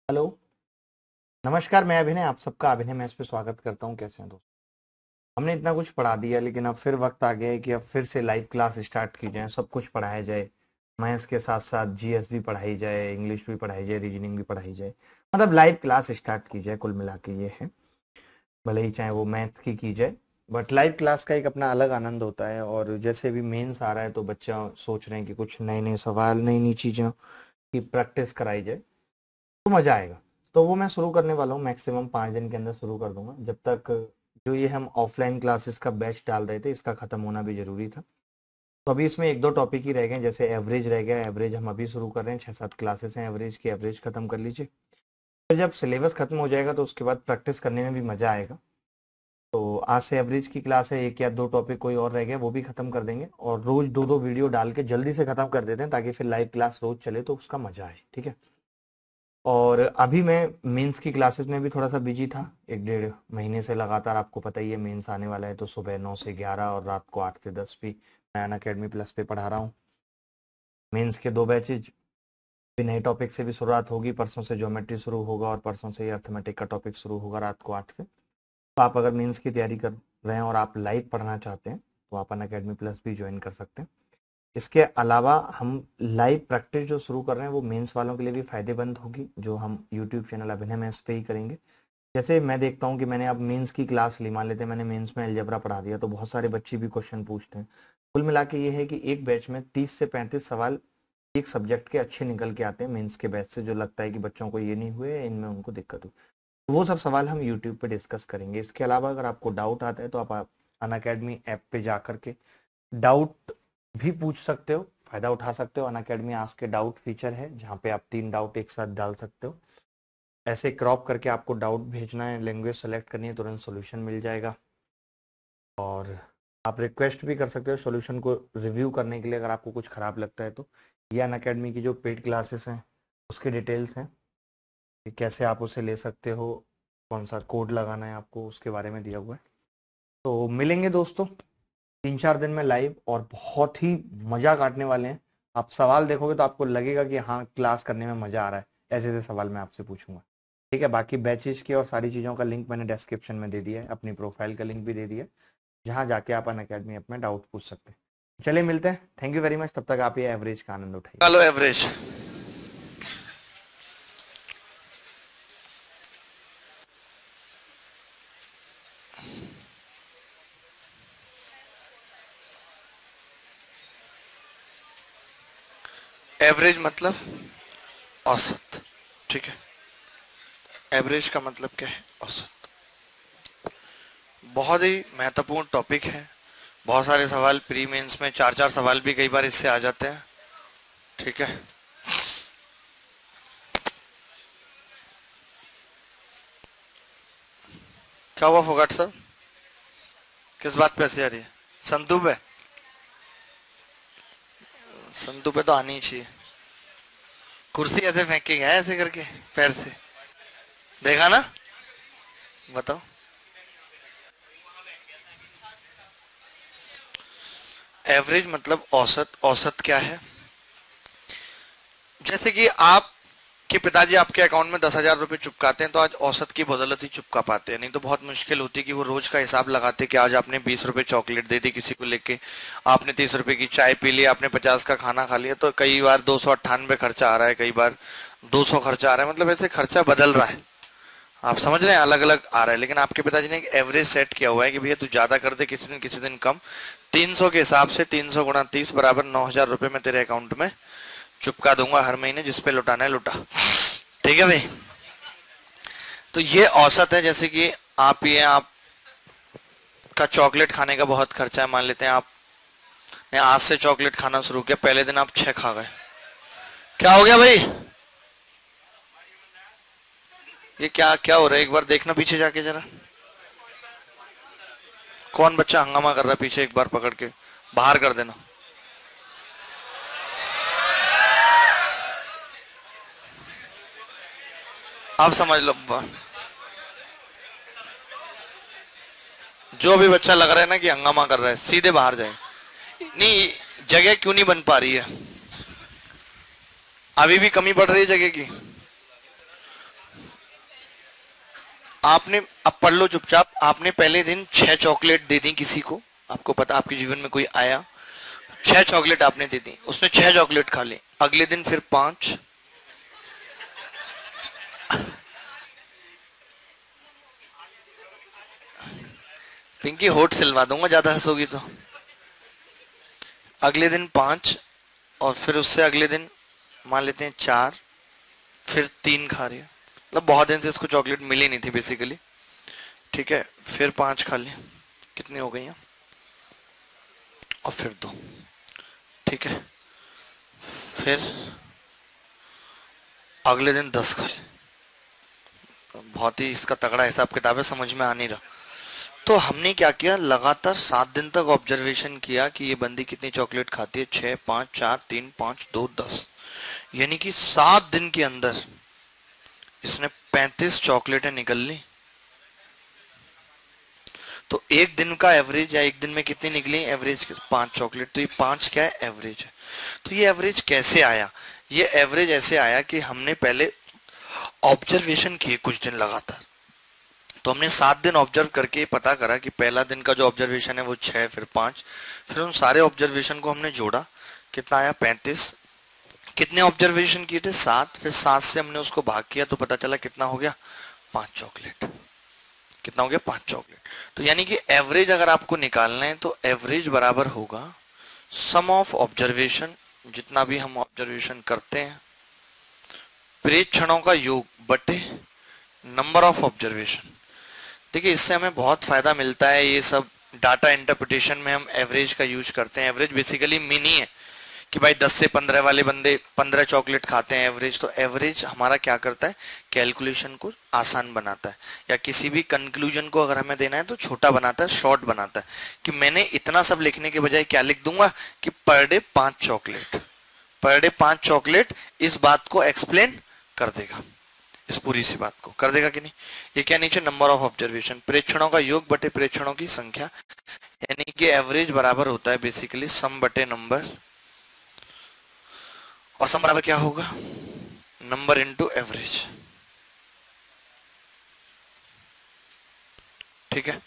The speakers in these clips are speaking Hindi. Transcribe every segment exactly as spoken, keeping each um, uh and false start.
हेलो। नमस्कार, मैं अभिनय, आप सबका अभिनय मैच पे स्वागत करता हूँ। कैसे हैं दोस्त? हमने इतना कुछ पढ़ा दिया, लेकिन अब फिर वक्त आ गया है कि अब फिर से लाइव क्लास स्टार्ट की जाए, सब कुछ पढ़ाया जाए। मैथ्स के साथ साथ जीएस भी पढ़ाई जाए, इंग्लिश भी पढ़ाई जाए, रीजनिंग भी पढ़ाई जाए। मतलब लाइव क्लास स्टार्ट की जाए, कुल मिला के ये है। भले ही चाहे वो मैथ्स की की जाए, बट लाइव क्लास का एक अपना अलग आनंद होता है। और जैसे भी मेंस आ रहा है तो बच्चा सोच रहे हैं कि कुछ नए नए सवाल, नई नई चीज़ों की प्रैक्टिस कराई जाए, तो मजा आएगा। तो वो मैं शुरू करने वाला हूँ, मैक्सिमम पाँच दिन के अंदर शुरू कर दूंगा। जब तक जो ये हम ऑफलाइन क्लासेस का बैच डाल रहे थे, इसका खत्म होना भी जरूरी था। तो अभी इसमें एक दो टॉपिक ही रह गए, जैसे एवरेज रह गया। एवरेज हम अभी शुरू कर रहे हैं, छः सात क्लासेस हैं एवरेज की, एवरेज खत्म कर लीजिए। फिर जब सिलेबस खत्म हो जाएगा तो उसके बाद प्रैक्टिस करने में भी मजा आएगा। तो आज से एवरेज की क्लास है, एक या दो टॉपिक कोई और रह गया वो भी खत्म कर देंगे, और रोज दो दो वीडियो डाल के जल्दी से खत्म कर देते हैं, ताकि फिर लाइव क्लास रोज चले तो उसका मजा आए। ठीक है। और अभी मैं मेंस की क्लासेस में भी थोड़ा सा बिजी था, एक डेढ़ महीने से लगातार। आपको पता ही है मेंस आने वाला है, तो सुबह नौ से ग्यारह और रात को आठ से दस भी मैं अनअकैडमी प्लस पे पढ़ा रहा हूँ। मेंस के दो बैचेज भी, नए टॉपिक से भी शुरुआत होगी। परसों से ज्योमेट्री शुरू होगा और परसों से ही अर्थमेटिक का टॉपिक शुरू होगा रात को आठ से। तो आप अगर मेंस की तैयारी कर रहे हैं और आप लाइव पढ़ना चाहते हैं तो आप अनअकैडमी प्लस भी ज्वाइन कर सकते हैं। इसके अलावा हम लाइव प्रैक्टिस जो शुरू कर रहे हैं वो मेंस वालों के लिए भी फायदेमंद होगी, जो हम यूट्यूब चैनल अभिनय मैथ्स पे ही करेंगे। जैसे मैं देखता हूँ कि मैंने अब मेंस की क्लास ली, मान लेते हैं मैंने मेंस में अलजेब्रा पढ़ा दिया, तो बहुत सारे बच्चे भी क्वेश्चन पूछते हैं। कुल मिला के ये है कि एक बैच में तीस से पैंतीस सवाल एक सब्जेक्ट के अच्छे निकल के आते हैं मेंस के बैच से, जो लगता है कि बच्चों को ये नहीं हुए, इनमें उनको दिक्कत हुई। तो वो सब सवाल हम यूट्यूब पे डिस्कस करेंगे। इसके अलावा अगर आपको डाउट आता है तो आप अनअकैडमी ऐप पे जा करके डाउट भी पूछ सकते हो, फायदा उठा सकते हो। अनअकैडमी आस्क के डाउट फीचर है, जहाँ पे आप तीन डाउट एक साथ डाल सकते हो। ऐसे क्रॉप करके आपको डाउट भेजना है, लैंग्वेज सेलेक्ट करनी है, तुरंत सॉल्यूशन मिल जाएगा। और आप रिक्वेस्ट भी कर सकते हो सॉल्यूशन को रिव्यू करने के लिए, अगर आपको कुछ खराब लगता है तो। ये अनअकैडमी की जो पेड क्लासेस हैं उसके डिटेल्स हैं कि कैसे आप उसे ले सकते हो, कौन सा कोड लगाना है आपको, उसके बारे में दिया हुआ है। तो मिलेंगे दोस्तों तीन चार दिन में लाइव, और बहुत ही मजा काटने वाले हैं। आप सवाल देखोगे तो आपको लगेगा कि हाँ, क्लास करने में मजा आ रहा है। ऐसे ऐसे सवाल मैं आपसे पूछूंगा। ठीक है। बाकी बैचेज की और सारी चीज़ों का लिंक मैंने डिस्क्रिप्शन में दे दिया है, अपनी प्रोफाइल का लिंक भी दे दिया है, जहाँ जाके आप अनअकैडमी ऐप में डाउट पूछ सकते हैं। चलिए मिलते हैं, थैंक यू वेरी मच। तब तक आप ये एवरेज का आनंद उठाइए। Hello average. एवरेज मतलब औसत। ठीक है। एवरेज का मतलब क्या है? औसत। बहुत ही महत्वपूर्ण टॉपिक है। बहुत सारे सवाल प्री मेंस में, चार चार सवाल भी कई बार इससे आ जाते हैं। ठीक है। क्या हुआ फोगाट सर? किस बात पे हंसी आ रही है? संतु पे? संतु पे तो आनी ही चाहिए। कुर्सी ऐसे फेंकेंगे ऐसे करके पैर से, देखा ना? बताओ। एवरेज मतलब औसत। औसत क्या है? जैसे कि आप कि पिताजी आपके अकाउंट में दस हजार रुपए चुपकाते हैं, तो आज औसत की बदौलत ही चुपका पाते हैं, नहीं तो बहुत मुश्किल होती है कि वो रोज का हिसाब लगाते कि आज आपने बीस रुपए चॉकलेट दे दी किसी को लेके, आपने तीस रुपए की चाय पी ली, आपने पचास का खाना खा लिया, तो कई बार दो सौ अट्ठानबे खर्चा आ रहा है, कई बार दो सौ खर्चा आ रहा है। मतलब ऐसे खर्चा बदल रहा है, आप समझ रहे हैं, अलग अलग आ रहा है। लेकिन आपके पिताजी ने एक एवरेज सेट किया हुआ है कि भैया तू ज्यादा कर दे किसी दिन, किसी दिन कम, तीन सौ के हिसाब से तीन सौ गुणा तीस बराबर नौ हजार रुपए में तेरे अकाउंट में चुपका दूंगा हर महीने, जिसपे लुटाना है लुटा। ठीक है भाई। तो ये औसत है। जैसे कि आप ये आपका चॉकलेट खाने का बहुत खर्चा है, मान लेते हैं आपने आज से चॉकलेट खाना शुरू किया, पहले दिन आप छह खा गए, क्या हो गया भाई? ये क्या क्या हो रहा है? एक बार देखना पीछे जाके जरा, कौन बच्चा हंगामा कर रहा है पीछे, एक बार पकड़ के बाहर कर देना। आप समझ लो, जो भी बच्चा लग रहा है ना कि हंगामा कर रहा है, सीधे बाहर जाए। नहीं, जगह क्यों नहीं बन पा रही है? अभी भी कमी पड़ रही है जगह की। आपने, अब पढ़ लो चुपचाप, आपने पहले दिन छह चॉकलेट दे दी किसी को, आपको पता आपके जीवन में कोई आया, छह चॉकलेट आपने दे दी, उसने छह चॉकलेट खा ली, अगले दिन फिर पांच, पिंकी होठ सिलवा दूंगा ज्यादा हंसोगी तो, अगले दिन पांच, और फिर उससे अगले दिन मान लेते हैं चार, फिर तीन खा रही है, मतलब बहुत दिन से इसको चॉकलेट मिली नहीं थी बेसिकली, ठीक है, फिर पांच खा ली, कितनी हो गई हैं, और फिर दो, ठीक है, फिर अगले दिन दस खा ली, बहुत ही इसका तगड़ा हिसाब किताब है, समझ में आ नहीं रहा। तो हमने क्या किया, लगातार सात दिन तक ऑब्जर्वेशन किया कि ये बंदी कितनी चॉकलेट खाती है, छह, पांच, चार, तीन, पांच, दो, दस, यानी कि सात दिन के अंदर इसने पैंतीस चॉकलेटें निकल ली। तो एक दिन का एवरेज, या एक दिन में कितनी निकली एवरेज, पांच चॉकलेट, तो ये पांच क्या है, एवरेज है। तो ये एवरेज कैसे आया, ये एवरेज ऐसे आया कि हमने पहले ऑब्जर्वेशन किए कुछ दिन लगातार, तो हमने सात दिन ऑब्जर्व करके पता करा कि पहला दिन का जो ऑब्जर्वेशन है वो छह, फिर पांच, फिर उन सारे ऑब्जर्वेशन को हमने जोड़ा, कितना आया, पैंतीस। कितने ऑब्जर्वेशन किए थे, सात, फिर सात से हमने उसको भाग किया तो पता चला कितना हो गया, पांच चॉकलेट, कितना हो गया, पांच चॉकलेट। तो यानी कि एवरेज अगर आपको निकालना है तो एवरेज बराबर होगा सम ऑफ ऑब्जर्वेशन, जितना भी हम ऑब्जर्वेशन करते हैं, प्रेक्षणों का योग बटे नंबर ऑफ ऑब्जर्वेशन। देखिए इससे हमें बहुत फायदा मिलता है, ये सब डाटा इंटरप्रिटेशन में हम एवरेज का यूज करते हैं। एवरेज बेसिकली मीन ही है कि भाई दस से पंद्रह वाले बंदे पंद्रह चॉकलेट खाते हैं एवरेज, तो एवरेज हमारा क्या करता है, कैलकुलेशन को आसान बनाता है, या किसी भी कंक्लूजन को अगर हमें देना है तो छोटा बनाता है, शॉर्ट बनाता है, कि मैंने इतना सब लिखने के बजाय क्या लिख दूंगा कि पर डे पांच चॉकलेट, पर डे पांच चॉकलेट इस बात को एक्सप्लेन कर देगा, इस पूरी सी बात को कर देगा कि नहीं। ये क्या नीचे नंबर ऑफ ऑब्जर्वेशन, प्रेक्षणों का योग बटे प्रेक्षणों की संख्या, यानी कि एवरेज बराबर होता है बेसिकली सम बटे नंबर, और सम बराबर क्या होगा, नंबर इनटू एवरेज, ठीक है।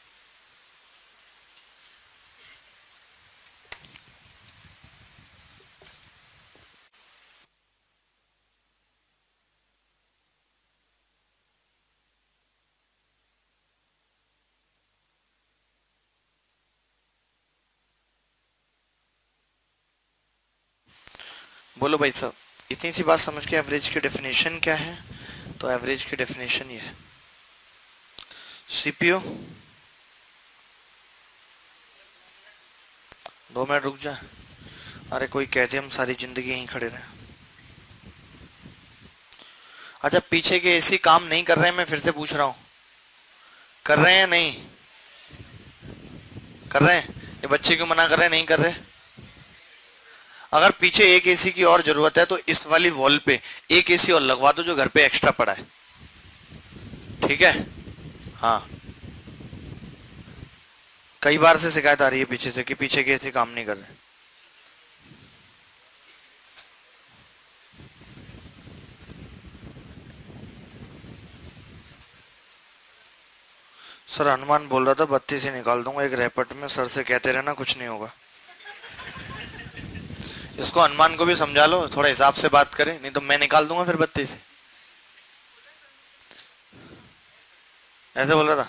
बोलो भाई साहब, इतनी सी बात समझ के एवरेज की डेफिनेशन क्या है, तो एवरेज की डेफिनेशन ये है, सीपीयू, दो मिनट रुक जाए, अरे कोई कहते हम सारी जिंदगी यहीं खड़े रहे। अच्छा पीछे के एसी काम नहीं कर रहे हैं, मैं फिर से पूछ रहा हूँ, कर रहे हैं नहीं कर रहे हैं, ये बच्चे क्यों मना कर रहे हैं, नहीं कर रहे। अगर पीछे एक एसी की और जरूरत है तो इस वाली वॉल पे एक एसी और लगवा दो जो घर पे एक्स्ट्रा पड़ा है, ठीक है। हाँ, कई बार से शिकायत आ रही है पीछे से कि पीछे के एसी काम नहीं कर रहे। सर हनुमान बोल रहा था बत्ती से निकाल दूंगा एक रैपट में, सर से कहते रहना कुछ नहीं होगा। इसको हनुमान को भी समझा लो, थोड़ा हिसाब से बात करें, नहीं तो मैं निकाल दूंगा फिर बत्ती से, ऐसे बोल रहा था।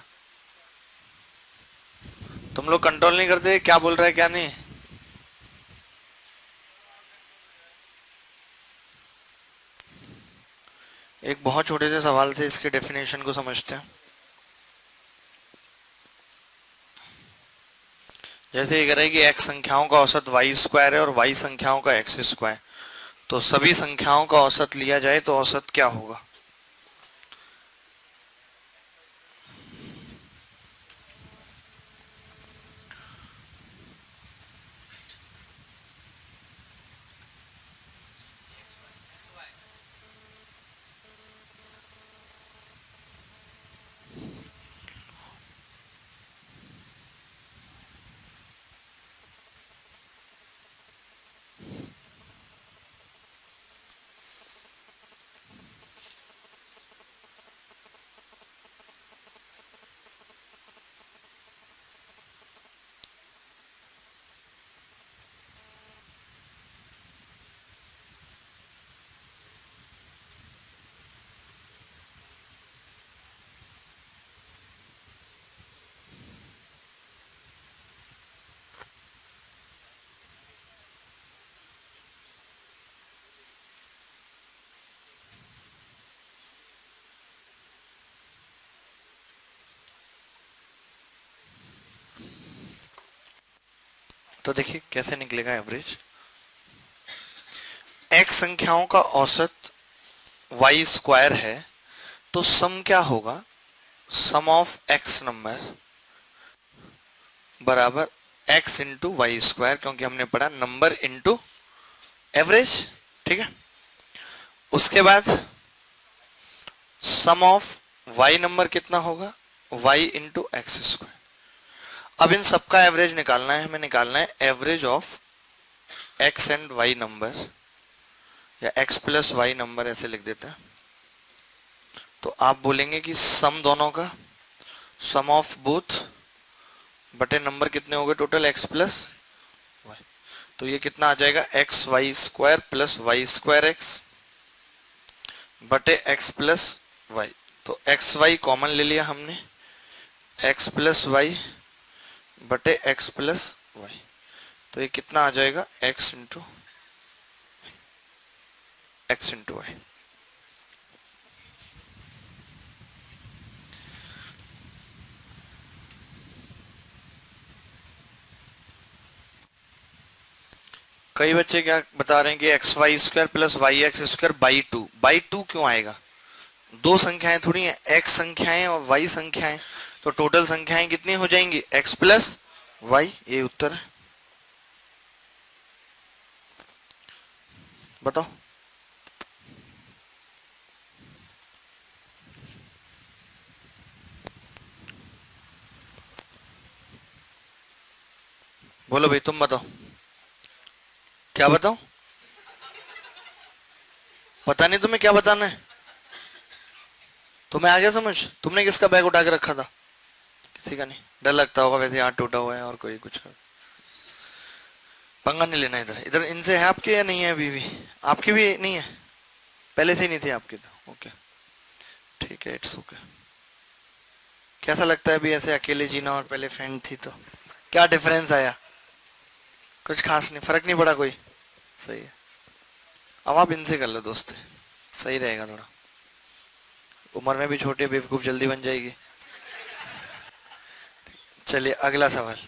तुम लोग कंट्रोल नहीं करते क्या बोल रहा है क्या नहीं। एक बहुत छोटे से सवाल से इसके डेफिनेशन को समझते हैं। जैसे ये कह रहा है कि x संख्याओं का औसत y स्क्वायर है और y संख्याओं का x स्क्वायर, तो सभी संख्याओं का औसत लिया जाए तो औसत क्या होगा। तो देखिए कैसे निकलेगा एवरेज। x संख्याओं का औसत y स्क्वायर है, तो सम क्या होगा, सम ऑफ x नंबर बराबर x इंटू वाई स्क्वायर, क्योंकि हमने पढ़ा नंबर इंटू एवरेज। ठीक है, उसके बाद सम ऑफ y नंबर कितना होगा, y इंटू एक्स स्क्वायर। अब इन सबका एवरेज निकालना है, हमें निकालना है average of x and y number, या x प्लस वाई नंबर ऐसे लिख देते हैं। तो आप बोलेंगे कि सम दोनों का, सम ऑफ बोथ बटे नंबर कितने हो गए टोटल x प्लस वाई। तो ये कितना आ जाएगा, X Y square plus Y square X बटे एक्स प्लस वाई। तो एक्स वाई कॉमन ले लिया हमने, एक्स प्लस वाई बटे एक्स प्लस वाई। तो ये कितना आ जाएगा, x into X into Y. कई बच्चे क्या बता रहे हैं कि X Y square plus Y X square by two. By two क्यों आएगा, दो संख्याएं थोड़ी है, x संख्याएं और y संख्याएं, तो टोटल संख्याएं कितनी हो जाएंगी, x प्लस वाई। ये उत्तर है, बताओ। बोलो भाई, तुम बताओ, क्या बताओ, पता नहीं तुम्हें क्या बताना है, तुम्हें आ गया समझ। तुमने किसका बैग उठा के रखा था, किसी का नहीं, डर लगता होगा वैसे, हाथ टूटा हुआ है और कोई कुछ कर। पंगा नहीं लेना इधर, इधर इनसे है आपके या नहीं है, अभी भी आपकी भी नहीं है, पहले से ही नहीं थी आपकी, तो ओके ठीक है, इट्स ओके। कैसा लगता है अभी ऐसे अकेले जीना और पहले फ्रेंड थी, तो क्या डिफरेंस आया, कुछ खास नहीं, फर्क नहीं पड़ा कोई, सही है। अब आप इनसे कर लो दोस्ती, सही रहेगा थोड़ा, उम्र में भी छोटे, बेवकूफ जल्दी बन जाएगी। चलिए अगला सवाल।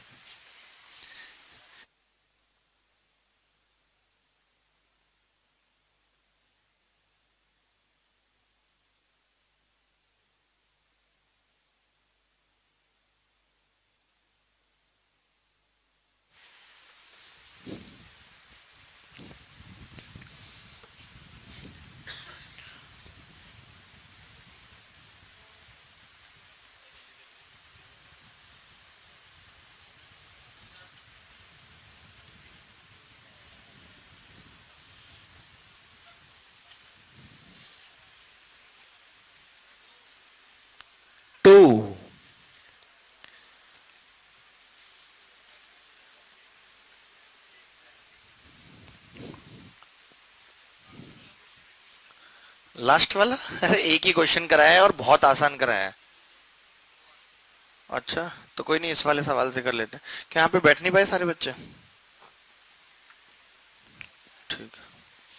टू, लास्ट वाला, अरे एक ही क्वेश्चन कराया है और बहुत आसान कराया है। अच्छा तो कोई नहीं, इस वाले सवाल से कर लेते हैं। क्या यहाँ पे बैठ नहीं पाए सारे बच्चे, ठीक है।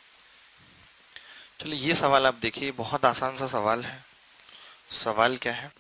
चलिए ये सवाल आप देखिए, बहुत आसान सा सवाल है। सवाल क्या है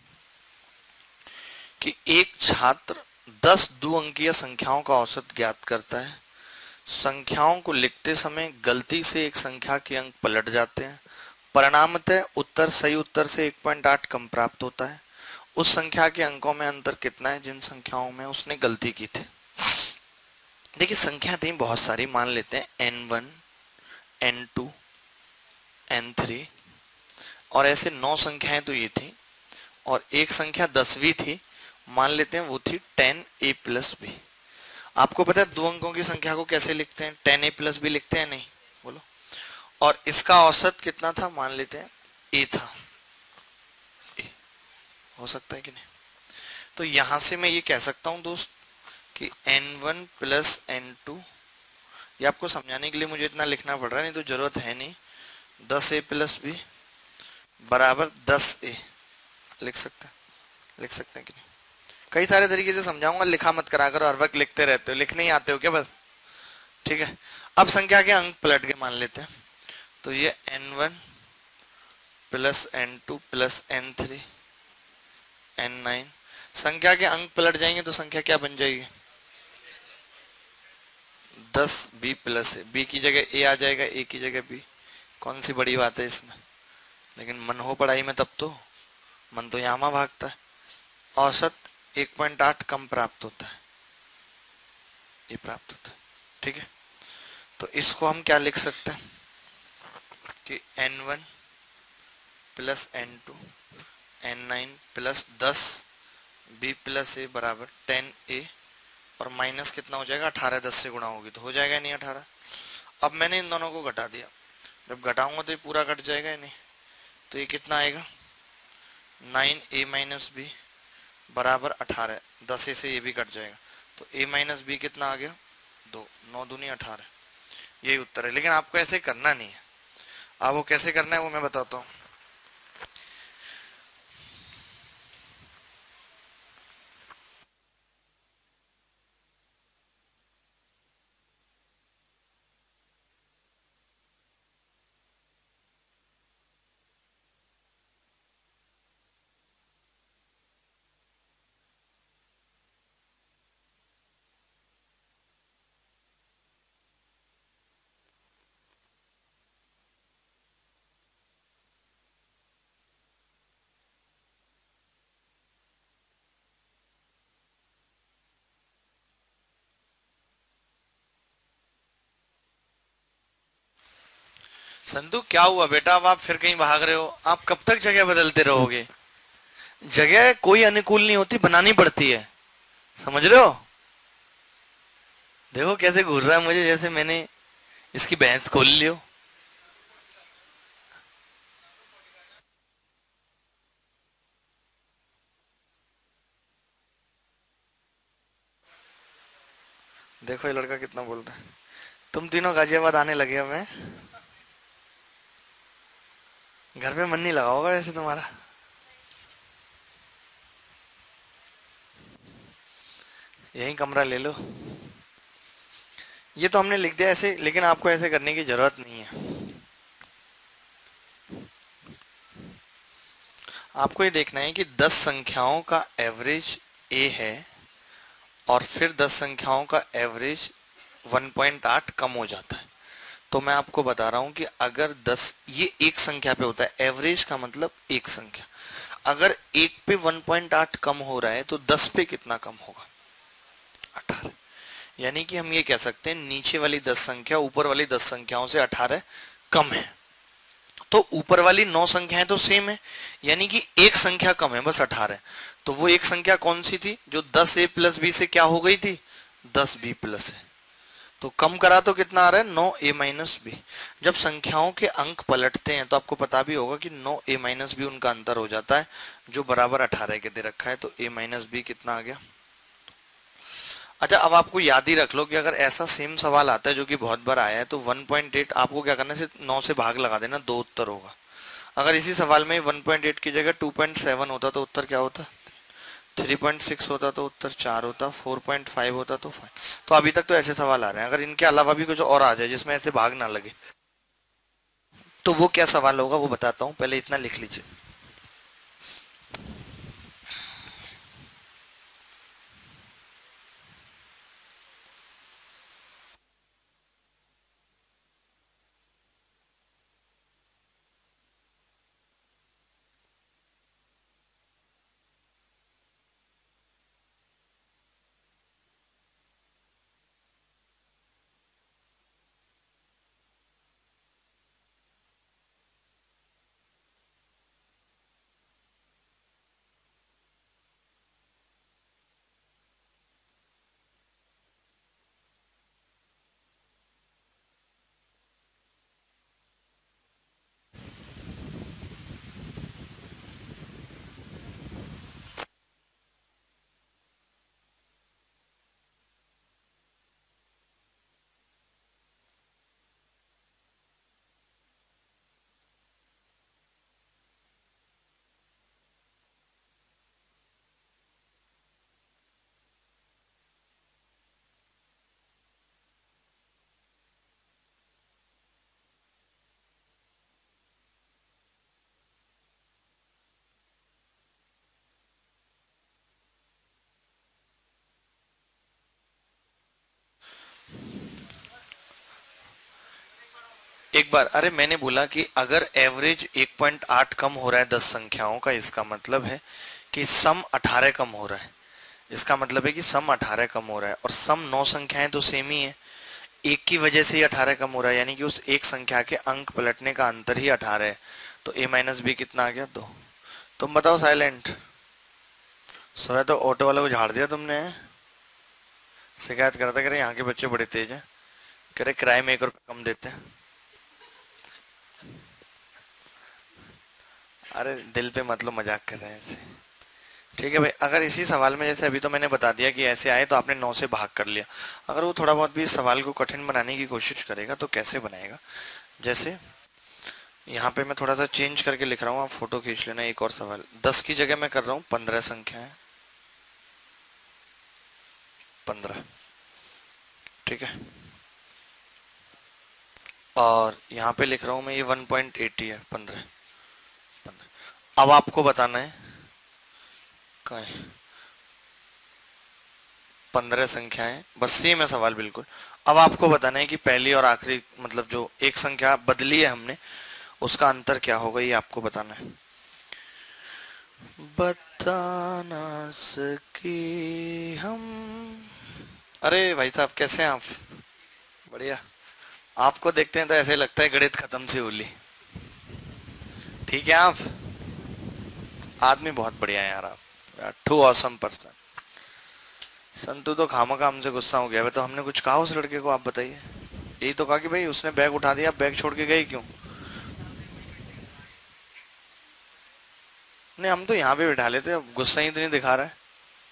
कि एक छात्र दस दो अंकीय संख्याओं का औसत ज्ञात करता है। संख्याओं को लिखते समय गलती से एक संख्या के अंक पलट जाते हैं, परिणामतः उत्तर सही उत्तर से एक पॉइंट आठ कम प्राप्त होता है। उस संख्या के अंकों में अंतर कितना है जिन संख्याओं में उसने गलती की थी। देखिए संख्या थी बहुत सारी, मान लेते हैं N one, N two, N three, और ऐसे नौ संख्याएं तो ये थी, और एक संख्या दसवीं थी, मान लेते हैं वो थी टेन ए प्लस बी। आपको पता है दो अंकों की संख्या को कैसे लिखते हैं, टेन ए प्लस बी लिखते हैं, नहीं बोलो। और इसका औसत कितना था, मान लेते हैं ए था, ए हो सकता है कि नहीं। तो यहां से मैं ये कह सकता हूं दोस्त कि N one plus N two, ये आपको समझाने के लिए मुझे इतना लिखना पड़ रहा है, नहीं तो जरूरत है नहीं। दस ए प्लस बी बराबर दस ए लिख सकते हैं, लिख सकते हैं कि नहीं। कई सारे तरीके से समझाऊंगा, लिखा मत करा करो, हर वक्त लिखते रहते हो, लिखने ही आते हो क्या बस, ठीक है। अब संख्या के अंक पलट के मान लेते हैं, तो ये N one plus N two plus N three N nine, संख्या के अंक पलट जाएंगे तो संख्या क्या बन जाएगी, दस बी प्लस ए, बी की जगह ए आ जाएगा, ए की जगह बी। कौन सी बड़ी बात है इसमें? लेकिन मन हो पढ़ाई में तब तो, मन तो यहाँ भागता है। औसत एक पॉइंट आठ कम प्राप्त होता है, ये प्राप्त होता है। ठीक है, तो इसको हम क्या लिख सकते हैं कि N one plus N two N nine plus दस बी प्लस ए बराबर टेन ए, और माइनस कितना हो जाएगा, अठारह। दस से गुणा होगी तो हो जाएगा नहीं अठारह। अब मैंने इन दोनों को घटा दिया, जब घटाऊंगा तो ये पूरा कट जाएगा नहीं, तो ये कितना आएगा, नाइन ए माइनस बी बराबर अठारह। दस ए से ये भी कट जाएगा, तो ए माइनस बी कितना आ गया, दो। नौ दूनी अठारह, यही उत्तर है। लेकिन आपको ऐसे करना नहीं है, आप वो कैसे करना है वो मैं बताता हूँ। संतु क्या हुआ बेटा, अब आप फिर कहीं भाग रहे हो? आप कब तक जगह बदलते रहोगे? जगह कोई अनुकूल नहीं होती, बनानी पड़ती है, समझ रहे हो? देखो कैसे घूर रहा है मुझे, जैसे मैंने इसकी भैंस खोल लियो। देखो ये लड़का कितना बोल रहा है। तुम तीनों गाजियाबाद आने लगे अब हैं? घर पे मन नहीं लगा होगा वैसे तुम्हारा। यही कमरा ले लो। ये तो हमने लिख दिया ऐसे, लेकिन आपको ऐसे करने की जरूरत नहीं है। आपको ये देखना है कि दस संख्याओं का एवरेज ए है, और फिर दस संख्याओं का एवरेज वन पॉइंट आठ कम हो जाता है। तो मैं आपको बता रहा हूं कि अगर दस, ये एक संख्या पे होता है, एवरेज का मतलब एक संख्या, अगर एक पे वन पॉइंट आठ कम हो रहा है तो दस पे कितना कम होगा, अठारह। यानी कि हम ये कह सकते हैं नीचे वाली दस संख्या ऊपर वाली दस संख्याओं से अठारह कम है। तो ऊपर वाली नौ संख्याएं तो सेम है, यानी कि एक संख्या कम है, बस अठारह। तो वो एक संख्या कौन सी थी जो दस ए प्लस बी से क्या हो गई थी, दस बी प्लस है। तो कम करा तो कितना आ रहा है, नौ ए माइनस बी। जब संख्याओं के अंक पलटते हैं तो आपको पता भी होगा कि नौ ए माइनस बी उनका अंतर हो जाता है, जो बराबर अठारह के दे रखा है। तो ए माइनस बी कितना आ गया। अच्छा, अब आपको याद ही रख लो कि अगर ऐसा सेम सवाल आता है जो कि बहुत बार आया है, तो वन पॉइंट एट आपको क्या करना है, सिर्फ नौ से भाग लगा देना, दो उत्तर होगा। अगर इसी सवाल में वन पॉइंट एट की जगह टू पॉइंट सेवन होता तो उत्तर क्या होता, थ्री पॉइंट सिक्स होता तो उत्तर चार होता, फोर पॉइंट फाइव होता तो फाइव। तो अभी तक तो ऐसे सवाल आ रहे हैं। अगर इनके अलावा भी कुछ और आ जाए जिसमें ऐसे भाग ना लगे, तो वो क्या सवाल होगा वो बताता हूँ, पहले इतना लिख लीजिए। एक बार, अरे मैंने बोला कि अगर एवरेज एक पॉइंट आठ कम हो रहा है दस संख्याओं का, इसका मतलब है कि सम अठारह कम हो रहा है। इसका मतलब है कि सम अठारह कम हो रहा है, और सम नौ संख्याएं तो सेम ही है, एक की वजह से ही अठारह कम हो रहा है, यानी कि उस एक संख्या के अंक पलटने का अंतर ही अठारह है। तो ए माइनस बी कितना आ गया? दो। तुम बताओ साइलेंट। सोया तो ऑटो वाले को झाड़ दिया तुमने। शिकायत कर रहा था, कह रहे यहाँ के बच्चे बड़े तेज हैं, कह रहे किराए में एक रुपये कम देते हैं। अरे दिल पे मत लो, मजाक कर रहे हैं ऐसे। ठीक है भाई, अगर इसी सवाल में जैसे अभी तो मैंने बता दिया कि ऐसे आए तो आपने नौ से भाग कर लिया, अगर वो थोड़ा बहुत भी इस सवाल को कठिन बनाने की कोशिश करेगा तो कैसे बनाएगा? जैसे यहाँ पे मैं थोड़ा सा चेंज करके लिख रहा हूँ, आप फोटो खींच लेना। एक और सवाल, दस की जगह मैं कर रहा हूँ पंद्रह संख्या है, पंद्रह। ठीक है, और यहाँ पे लिख रहा हूँ मैं ये वन पॉइंट एटी है, पंद्रह पंद्रह। अब आपको बताना है कहाँ है पंद्रह संख्याएं, बस सेम है सवाल बिल्कुल। अब आपको बताना है कि पहली और आखिरी, मतलब जो एक संख्या बदली है हमने, उसका अंतर क्या होगा, ये आपको बताना है। बता ना सके हम। अरे भाई साहब, कैसे हैं आप? बढ़िया। आपको देखते हैं तो ऐसे लगता है गणित खत्म सी होली। ठीक है आप, आदमी बहुत बढ़िया है यार आप, टू ऑसम पर्सन। संतू तो खामखा हमसे गुस्सा हो गया। तो हमने कुछ कहा उस लड़के को, आप बताइए। यही तो कहा कि भाई उसने बैग उठा दिया, बैग छोड़ के गई क्यों? नहीं, हम तो यहाँ पे बिठा लेते, अब गुस्सा ही तो नहीं दिखा रहा है।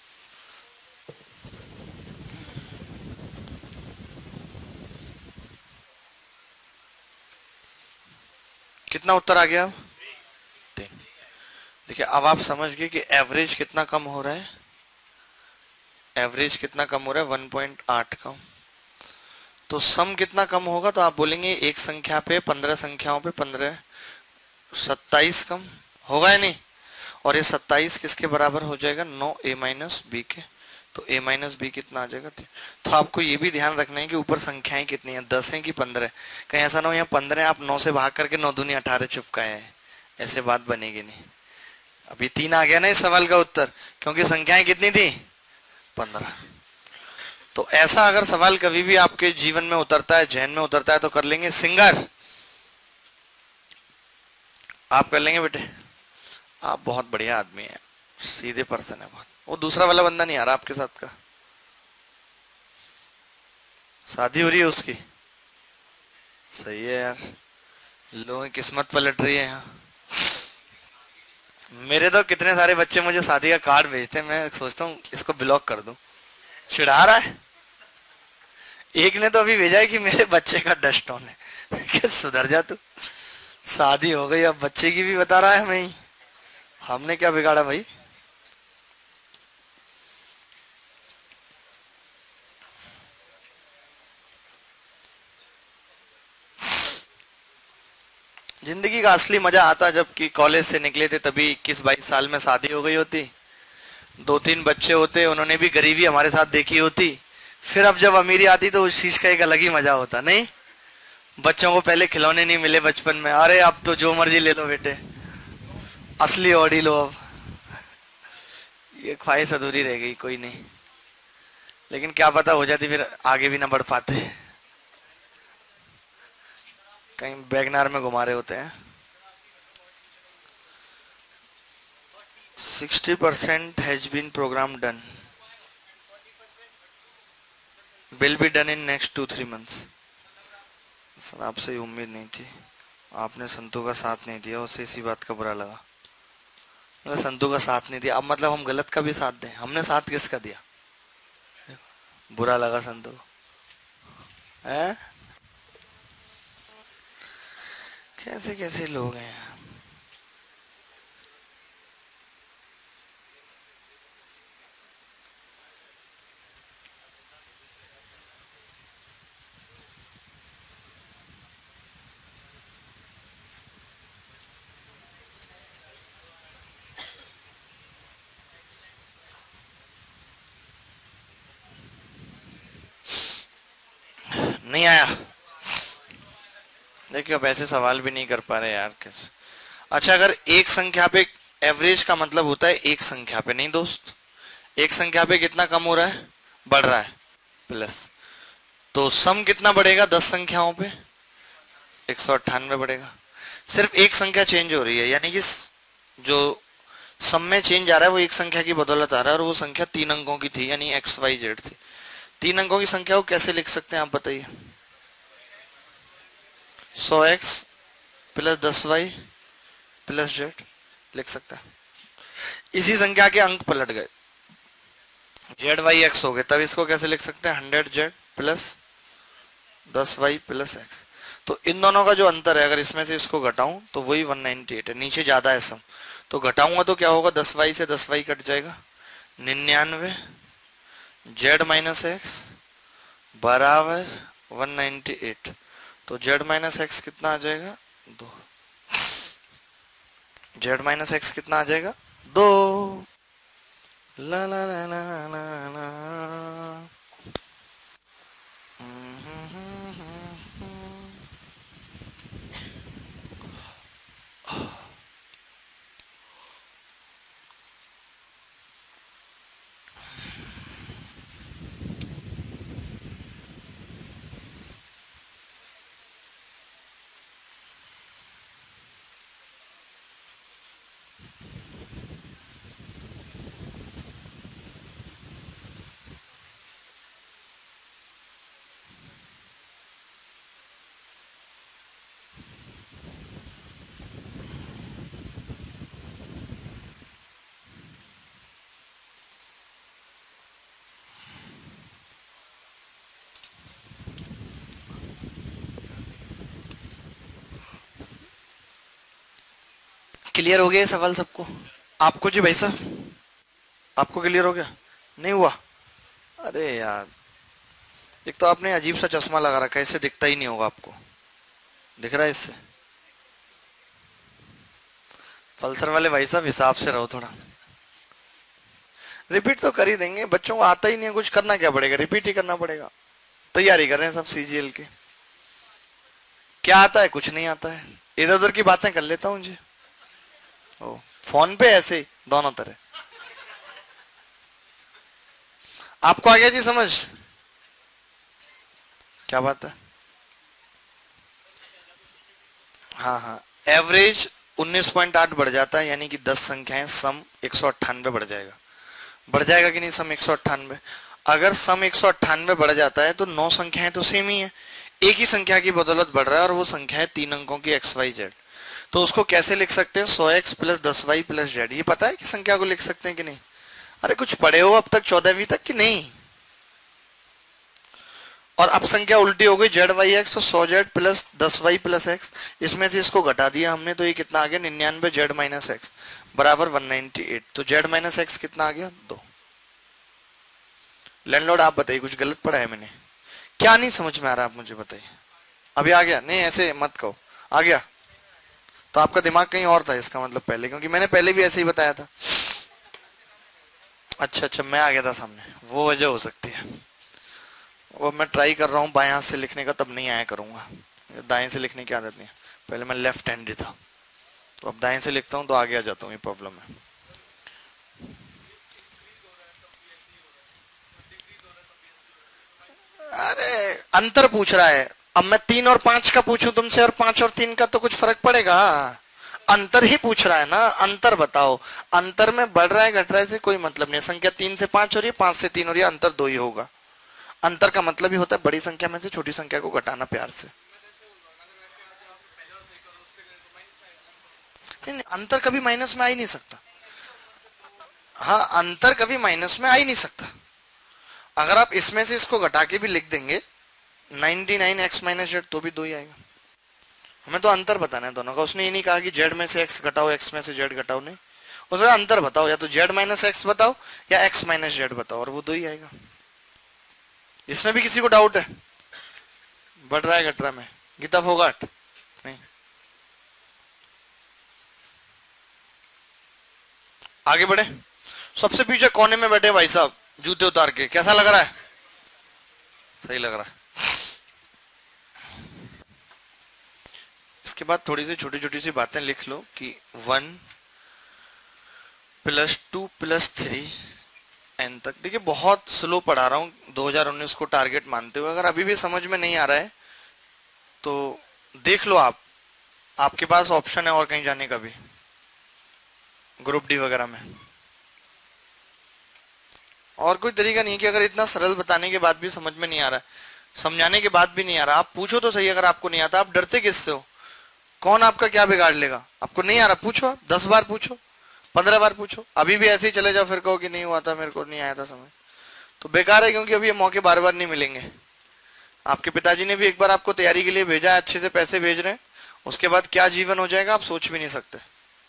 कितना उत्तर आ गया अब? तीन। देखिए, अब आप समझ गए कि एवरेज कितना कम हो रहा है। एवरेज कितना कम हो रहा है? वन पॉइंट आठ कम। तो सम कितना कम होगा? तो आप बोलेंगे एक संख्या पे पंद्रह संख्याओं पे पंद्रह, सत्ताईस कम होगा या नहीं? और ये सत्ताईस किसके बराबर हो जाएगा? नौ ए माइनस बी के। तो ए माइनस बी कितना आ जाएगा? तीन। तो आपको ये भी ध्यान रखना है कि ऊपर संख्याएं कितनी है, दस है कि पंद्रह। कहीं ऐसा ना हो यहाँ पंद्रह आप नौ से भाग करके नौ दूनी अठारह चुपकाए हैं, ऐसे बात बनेगी नहीं। अभी तीन आ गया ना इस सवाल का उत्तर, क्योंकि संख्याएं कितनी थी? पंद्रह। तो ऐसा अगर सवाल कभी भी आपके जीवन में उतरता है, जहन में उतरता है, तो कर लेंगे सिंगर। आप कर लेंगे बेटे, आप बहुत बढ़िया आदमी है, सीधे पर्सन है बहुत। वो दूसरा वाला बंदा नहीं आ रहा आपके साथ का? शादी हो रही है उसकी? सही है यार, लोगों की किस्मत पलट रही है यहाँ। मेरे तो कितने सारे बच्चे मुझे शादी का कार्ड भेजते हैं, मैं सोचता हूँ इसको ब्लॉक कर दूं। चिढ़ा रहा है। एक ने तो अभी भेजा है कि मेरे बच्चे का डस्ट ऑन है। कि सुधर जा तू, शादी हो गई अब बच्चे की भी बता रहा है हमें ही। हमने क्या बिगाड़ा भाई? जिंदगी का असली मजा आता जब कि कॉलेज से निकले थे, तभी इक्कीस बाईस साल में शादी हो गई होती, दो तीन बच्चे होते, उन्होंने भी गरीबी हमारे साथ देखी होती। फिर अब जब अमीरी आती तो उस चीज का एक अलग ही मजा होता नहीं? बच्चों को पहले खिलौने नहीं मिले बचपन में, अरे अब तो जो मर्जी ले लो बेटे, असली ऑडी लो अब। ये ख्वाहिश अधूरी रह गई, कोई नहीं। लेकिन क्या पता हो जाती, फिर आगे भी ना बढ़ पाते, कहीं बैगनार में घुमा रहे होते हैं। Sixty percent has been program done, will be done in next two three months. Sir आपसे ये उम्मीद नहीं थी, आपने संतू का साथ नहीं दिया, उसे इसी बात का बुरा लगा। मतलब संतू का साथ नहीं दिया, अब मतलब हम गलत का भी साथ दें? हमने साथ किसका दिया? बुरा लगा संतू है? कैसे कैसे लोग हैं। नहीं आया? देखिए अब ऐसे सवाल भी नहीं कर पा रहे यार कैसे। अच्छा, अगर एक संख्या पे एवरेज का मतलब होता है एक संख्या पे, नहीं दोस्त, एक संख्या पे कितना कम हो रहा है, बढ़ रहा है, प्लस, तो सम कितना बढ़ेगा दस संख्याओं पे, एक सौ अट्ठानवे बढ़ेगा। सिर्फ एक संख्या चेंज हो रही है, यानी कि जो सम में चेंज आ रहा है वो एक संख्या की बदौलत आ रहा है, और वो संख्या तीन अंकों की थी, यानी एक्स वाई जेड थी। तीन अंकों की संख्या को कैसे लिख सकते हैं आप बताइए? सौ एक्स प्लस दस वाई प्लस जेड लिख सकता है। इसी संख्या के अंक पलट गए, जेड वाई एक्स हो गए, तब इसको कैसे लिख सकते हैं? हंड्रेड जेड प्लस दस वाई प्लस एक्स। तो इन दोनों का जो अंतर है, अगर इसमें से इसको घटाऊं तो वही वन नाइनटी एट है, नीचे ज्यादा है सम, तो घटाऊंगा तो क्या होगा, दस वाई से दस वाई कट जाएगा, निन्यानवे जेड माइनस एक्स बराबर वन नाइनटी एट। तो जेड माइनस एक्स कितना आ जाएगा, दो। जेड माइनस एक्स कितना आ जाएगा, दो। ला ला ला ला ला ला। क्लियर हो गया ये सवाल सबको? आपको जी भाई साहब, आपको क्लियर हो गया? नहीं हुआ? अरे यार, एक तो आपने अजीब सा चश्मा लगा रखा है, इससे दिखता ही नहीं होगा आपको, दिख रहा है इससे? पल्सर वाले भाई साहब हिसाब से रहो थोड़ा। रिपीट तो कर ही देंगे, बच्चों को आता ही नहीं है कुछ, करना क्या पड़ेगा, रिपीट ही करना पड़ेगा। तैयारी कर रहे हैं सब सीजीएल की। क्या आता है? कुछ नहीं आता है, इधर उधर की बातें कर लेता हूँ जी। ओ, फोन पे ऐसे दोनों तरह। आपको आ गया जी समझ? क्या बात है? हाँ हाँ, एवरेज उन्नीस पॉइंट आठ बढ़ जाता है, यानी कि दस संख्याएं, सम एक सौ अट्ठानवे बढ़ जाएगा। बढ़ जाएगा कि नहीं सम एक सौ अट्ठानवे? अगर सम एक सौ अट्ठानवे बढ़ जाता है तो नौ संख्याएं तो सेम ही है, एक ही संख्या की बदौलत बढ़ रहा है, और वो संख्या है तीन अंकों की एक्स वाई जेड। तो उसको कैसे लिख सकते हैं? सौ एक्स प्लस दस वाई प्लस जेड। ये पता है कि संख्या को लिख सकते हैं कि नहीं? अरे कुछ पढ़े हो अब तक चौदहवीं तक कि नहीं? और अब संख्या उल्टी हो गई, जेड वाई एक्स, तो सौ जेड प्लस दस वाई प्लस एक्स, इसमें से इसको घटा दिया हमने, तो ये कितना आ गया, निन्यानवे जेड माइनस एक्स बराबर वन नाइनटी एट। तो जेड माइनस एक्स कितना आ गया, दो। लैंडलॉर्ड आप बताइए, कुछ गलत पढ़ा है मैंने? क्या नहीं समझ में आ रहा, आप मुझे बताइए। अभी आ गया? नहीं ऐसे मत कहो, आ गया तो आपका दिमाग कहीं और था इसका मतलब पहले, क्योंकि मैंने पहले भी ऐसे ही बताया था। अच्छा अच्छा, मैं आ गया था सामने, वो वजह हो सकती है। वो मैं ट्राई कर रहा हूँ बाएं हाथ से लिखने का, तब नहीं आया करूंगा, दाएं से लिखने की आदत नहीं है। पहले मैं लेफ्ट हैंडेड था, तो अब दाएं से लिखता हूँ तो आगे आ जाता हूँ, ये प्रॉब्लम है। अरे अंतर पूछ रहा है, अब मैं तीन और पांच का पूछूं तुमसे, और पांच और तीन का, तो कुछ फर्क पड़ेगा? अंतर ही पूछ रहा है ना, अंतर बताओ। अंतर में बढ़ रहा है घट रहा है से कोई मतलब नहीं, संख्या तीन से पांच हो रही है, पांच से तीन हो रही है, अंतर दो ही होगा। अंतर का मतलब ही होता है बड़ी संख्या में से छोटी संख्या को घटाना प्यार से। नहीं, नहीं, अंतर कभी माइनस में आ ही नहीं सकता। हाँ, अंतर कभी माइनस में आ ही नहीं सकता। अगर आप इसमें से इसको घटा के भी लिख देंगे ninety nine X minus Z, तो भी दो ही आएगा। हमें तो अंतर बताना है दोनों का। उसने ये नहीं कहा कि जेड में से एक्स घटाओ, एक्स में से जेड घटाओ, नहीं, उसका अंतर बताओ, या तो जेड माइनस एक्स बताओ या एक्स माइनस जेड बताओ, और वो दो ही आएगा। इसमें भी किसी को डाउट है? बढ़ रहा है घट रहा है में? गीता फोगाट नहीं। आगे बढ़े। सबसे पीछे कोने में बैठे भाई साहब, जूते उतार के, कैसा लग रहा है? सही लग रहा है। इसके बाद थोड़ी सी छोटी छोटी सी बातें लिख लो कि one plus two plus three N तक। देखिए बहुत स्लो पढ़ा रहा हूँ, दो हज़ार उन्नीस को टारगेट मानते हुए। अगर अभी भी समझ में नहीं आ रहा है तो देख लो आप, आपके पास ऑप्शन है और कहीं जाने का भी, ग्रुप डी वगैरह में। और कोई तरीका नहीं कि अगर इतना सरल बताने के बाद भी समझ में नहीं आ रहा है, समझाने के बाद भी नहीं आ रहा, आप पूछो तो सही। अगर आपको नहीं आता, आप डरते किससे हो? कौन आपका क्या बिगाड़ लेगा? आपको नहीं आ रहा, पूछो, दस बार पूछो, पंद्रह बार पूछो। अभी भी ऐसे ही चले जाओ फिर कहो कि नहीं हुआ था, मेरे को नहीं आया था समझ, तो बेकार है, क्योंकि अभी ये मौके बार बार नहीं मिलेंगे। आपके पिताजी ने भी एक बार आपको तैयारी के लिए भेजा है, अच्छे से पैसे भेज रहे हैं, उसके बाद क्या जीवन हो जाएगा आप सोच भी नहीं सकते।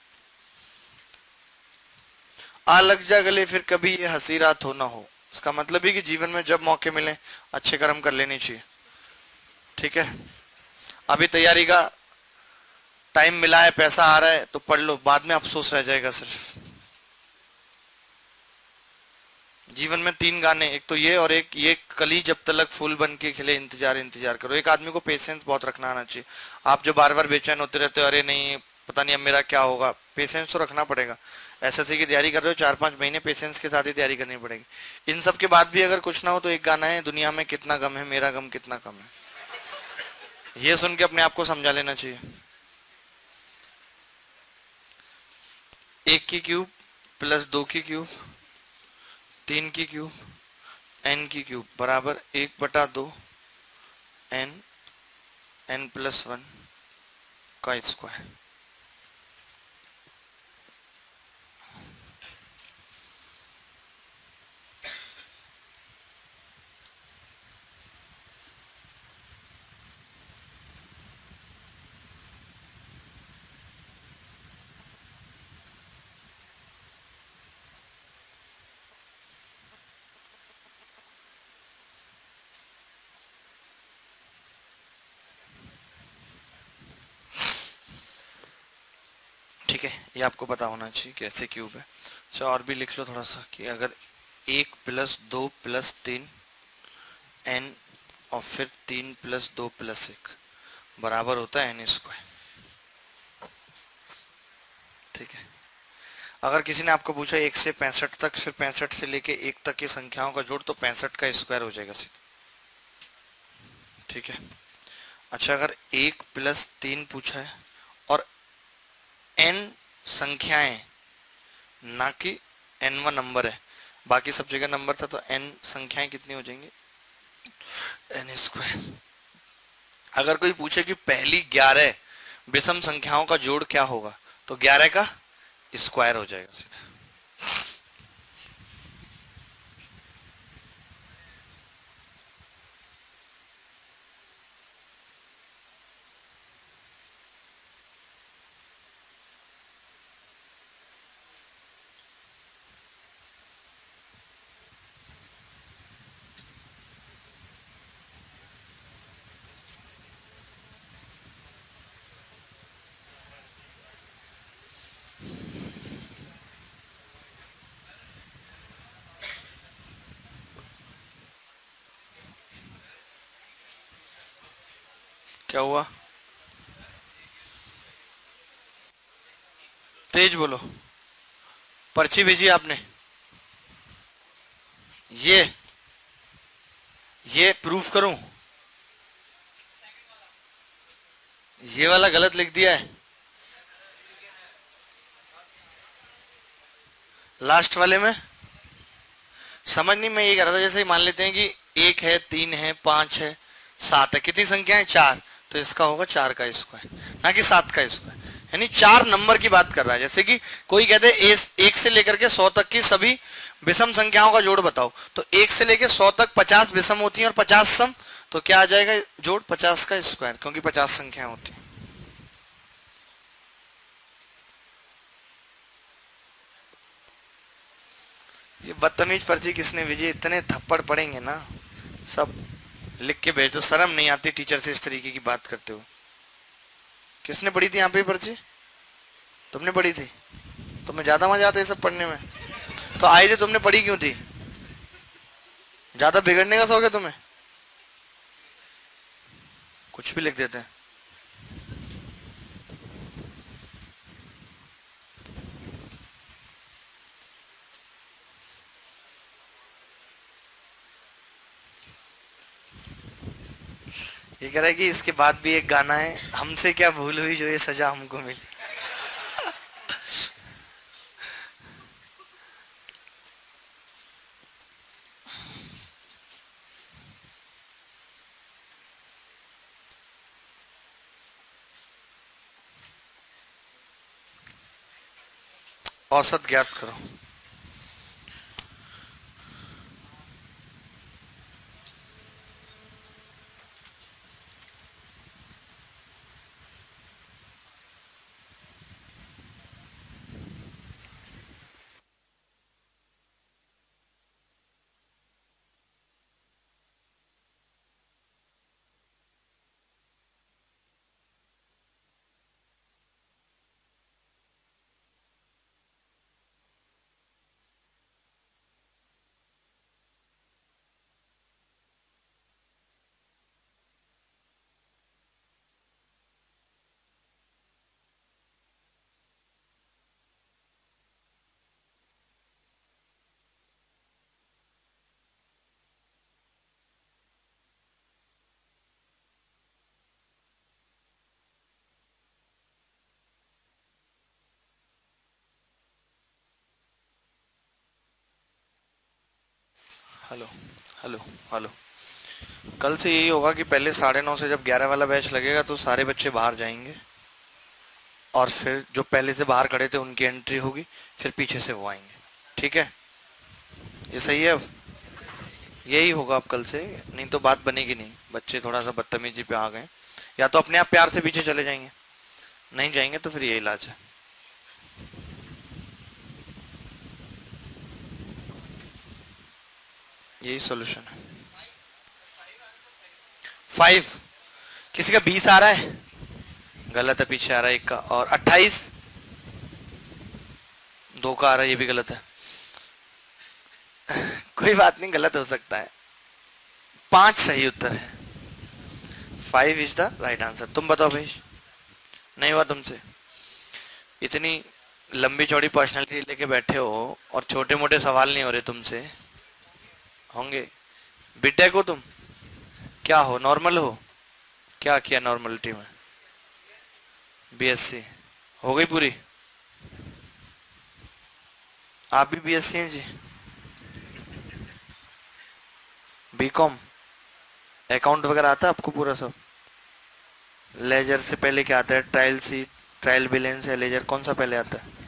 आ लग जा गले फिर कभी ये हंसी रात हो ना हो, इसका मतलब ही कि जीवन में जब मौके मिले अच्छे कर्म कर लेने चाहिए। ठीक है, अभी तैयारी का टाइम मिला है, पैसा आ रहा है तो पढ़ लो, बाद में अफसोस रह जाएगा सिर्फ। जीवन में तीन गाने, एक तो ये और एक ये कली जब तलक फूल बन के खिले इंतजार इंतजार करो। एक आदमी को पेशेंस बहुत रखना आना चाहिए। आप जो बार बार बेचैन होते रहते हो, अरे नहीं पता नहीं अब मेरा क्या होगा, पेशेंस तो रखना पड़ेगा। एसएससी की तैयारी कर रहे हो, चार पांच महीने पेशेंस के साथ ही तैयारी करनी पड़ेगी। इन सब के बाद भी अगर कुछ ना हो तो एक गाना है, दुनिया में कितना गम है मेरा गम कितना कम है। ये सुन के अपने आप को समझा लेना चाहिए। एक की क्यूब प्लस दो की क्यूब, तीन की क्यूब, एन की क्यूब बराबर एक बटा दो एन एन प्लस वन का स्क्वायर। ठीक है, ये आपको पता होना चाहिए कैसे क्यूब है। अच्छा और भी लिख लो थोड़ा सा कि अगर एक प्लस दो प्लस तीन एन और फिर तीन प्लस दो प्लस एक बराबर होता है एन स्क्वायर। ठीक है, अगर किसी ने आपको पूछा एक से पैंसठ तक, फिर पैंसठ से लेके एक तक की संख्याओं का जोड़, तो पैंसठ का स्क्वायर हो जाएगा सीधा। ठीक है, अच्छा अगर एक प्लस तीन पूछा है और एन संख्याएं, ना कि एन वन नंबर है, बाकी सब जगह नंबर था, तो एन संख्याएं कितनी हो जाएंगी? N square. अगर कोई पूछे कि पहली ग्यारह विषम संख्याओं का जोड़ क्या होगा, तो ग्यारह का स्क्वायर हो जाएगा सीधा। क्या हुआ? तेज बोलो। पर्ची भेजी आपने? ये ये प्रूफ करूं? ये वाला गलत लिख दिया है लास्ट वाले में। समझ नहीं, मैं ये कह रहा था जैसे मान लेते हैं कि एक है, तीन है, पांच है, सात है, कितनी संख्या है? चार, तो इसका होगा चार का स्क्वायर, ना कि सात का स्क्वायर। यानी चार नंबर की बात कर रहा है। जैसे कि कोई कहते हैं एक से लेकर के सौ तक की सभी विषम संख्याओं का जोड़ बताओ, तो एक से लेकर सौ तक पचास विषम होती हैं और पचास सम, तो क्या आ जाएगा जोड़? पचास का स्क्वायर, क्योंकि पचास संख्याएं होती हैं। ये बदतमीज पर्ची किसने भेजी? इतने थप्पड़ पड़ेंगे ना, सब लिख के भेजो। शर्म नहीं आती टीचर से इस तरीके की बात करते हो? किसने पढ़ी थी यहाँ पे पर्ची? तुमने पढ़ी थी? तुम्हें ज्यादा मजा आता है सब पढ़ने में? तो आई थी, तुमने पढ़ी क्यों थी? ज्यादा बिगड़ने का शौक है तुम्हें? कुछ भी लिख देते हैं। ये कह रहा है कि इसके बाद भी एक गाना है, हमसे क्या भूल हुई जो ये सजा हमको मिली। औसत ज्ञात करो। Hello, hello, hello. कल से यही होगा कि पहले साढ़े नौ से जब ग्यारह वाला बैच लगेगा तो सारे बच्चे बाहर जाएंगे, और फिर जो पहले से बाहर खड़े थे उनकी एंट्री होगी, फिर पीछे से वो आएंगे। ठीक है, ये सही है। अब यही होगा अब कल से, नहीं तो बात बनेगी नहीं। बच्चे थोड़ा सा बदतमीजी पे आ गए, या तो अपने आप प्यार से पीछे चले जाएंगे, नहीं जाएंगे तो फिर यही इलाज है। यही सोल्यूशन है। फाइव, किसी का बीस आ रहा है, गलत है, पीछे आ रहा है एक का। और अट्ठाईस, दो का आ रहा है, ये भी गलत है। कोई बात नहीं, गलत हो सकता है। पांच सही उत्तर है। Five is the right answer. तुम बताओ भाई, नहीं हुआ तुमसे? इतनी लंबी चौड़ी पर्सनालिटी लेके बैठे हो और छोटे मोटे सवाल नहीं हो रहे तुमसे। होंगे। बीटेक हो तुम? क्या हो, नॉर्मल हो? क्या किया नॉर्मलिटी में? बीएससी हो गई पूरी? आप भी बीएससी हैं जी? बीकॉम? अकाउंट वगैरह आता है आपको पूरा सब? लेजर से पहले क्या आता है? ट्रायल सी, ट्रायल बैलेंस या लेजर, कौन सा पहले आता है?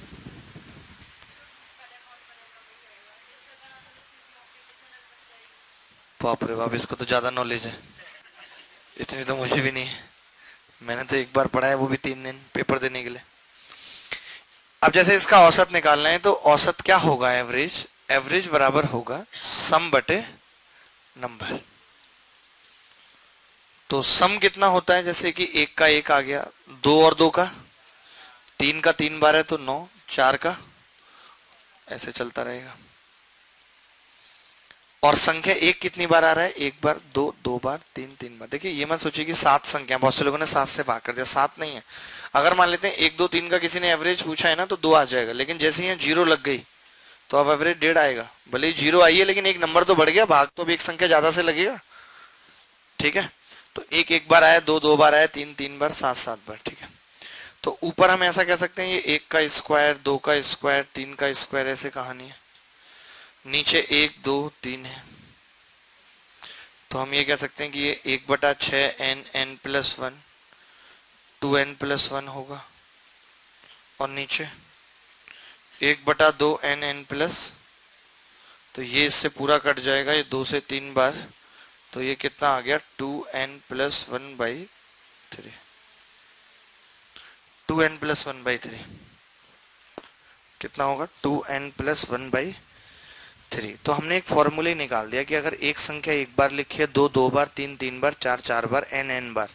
बाप रे बाप, इसको तो ज्यादा नॉलेज है। इतनी तो मुझे भी नहीं है। मैंने तो एक बार पढ़ा है, वो भी तीन दिन पेपर देने के लिए। अब जैसे इसका औसत निकालना है तो औसत क्या होगा? एवरेज। एवरेज बराबर होगा सम बटे नंबर। तो सम कितना होता है? जैसे कि एक का एक आ गया, दो और दो का, तीन का तीन बार है तो नौ, चार का, ऐसे चलता रहेगा। और संख्या एक कितनी बार आ रहा है? एक बार, दो दो बार, तीन तीन बार। देखिए ये मत सोचिए कि सात संख्या, बहुत से लोगों ने सात से भाग कर दिया, सात नहीं है। अगर मान लेते हैं एक दो तीन का किसी ने एवरेज पूछा है ना तो दो आ जाएगा, लेकिन जैसे ही जीरो लग गई तो अब एवरेज डेढ़ आएगा। भले ही जीरो आई है लेकिन एक नंबर तो बढ़ गया, भाग तो भी एक संख्या ज्यादा से लगेगा। ठीक है, तो एक एक बार आया, दो दो बार आया, तीन तीन बार, सात सात बार। ठीक है, तो ऊपर हम ऐसा कह सकते हैं ये एक का स्क्वायर, दो का स्क्वायर, तीन का स्क्वायर, ऐसे कहानी है। नीचे एक दो तीन है, तो हम ये कह सकते हैं कि ये एक बटा छ N N plus one, two N plus one होगा। और नीचे एक बटा दो एन एन प्लस, तो ये इससे पूरा कट जाएगा, ये दो से तीन बार, तो ये कितना आ गया? Two N plus one by three. Two N plus one by three कितना होगा? Two N plus one by three. तो हमने एक फॉर्मूले निकाल दिया कि अगर एक संख्या एक बार लिखी है, दो दो बार, तीन तीन बार, चार चार बार, एन एन बार,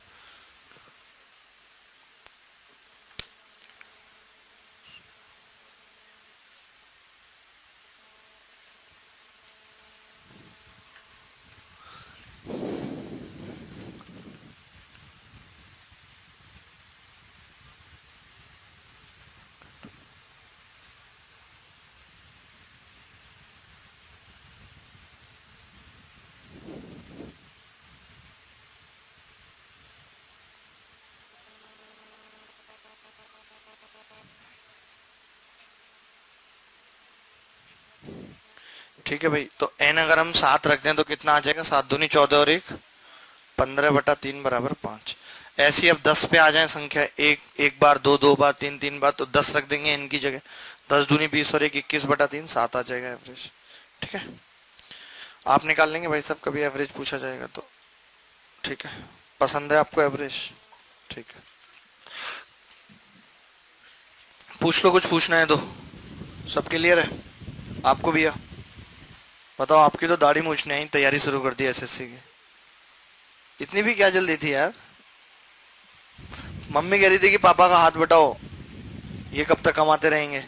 ठीक है भाई, तो एन अगर हम सात रख दें तो कितना आ जाएगा, सात दूनी चौदह और एक पंद्रह बटा तीन बराबर पांच। ऐसी अब दस पे आ जाए संख्या, एक एक बार, दो दो बार, तीन तीन बार, तो दस रख देंगे एन की जगह। दस दूनी बीस और एक इक्कीस बटा तीन, सात आ जाएगा एवरेज। ठीक है, आप निकाल लेंगे भाई साहब, कभी एवरेज पूछा जाएगा तो। ठीक है, पसंद है आपको एवरेज? ठीक है, पूछ लो, कुछ पूछना है तो। सब क्लियर है? आपको भैया बताओ, आपकी तो दाढ़ी मूछने ही तैयारी शुरू कर दी एसएससी की। इतनी भी क्या जल्दी थी यार? मम्मी कह रही थी कि पापा का हाथ बटाओ, ये कब तक कमाते रहेंगे।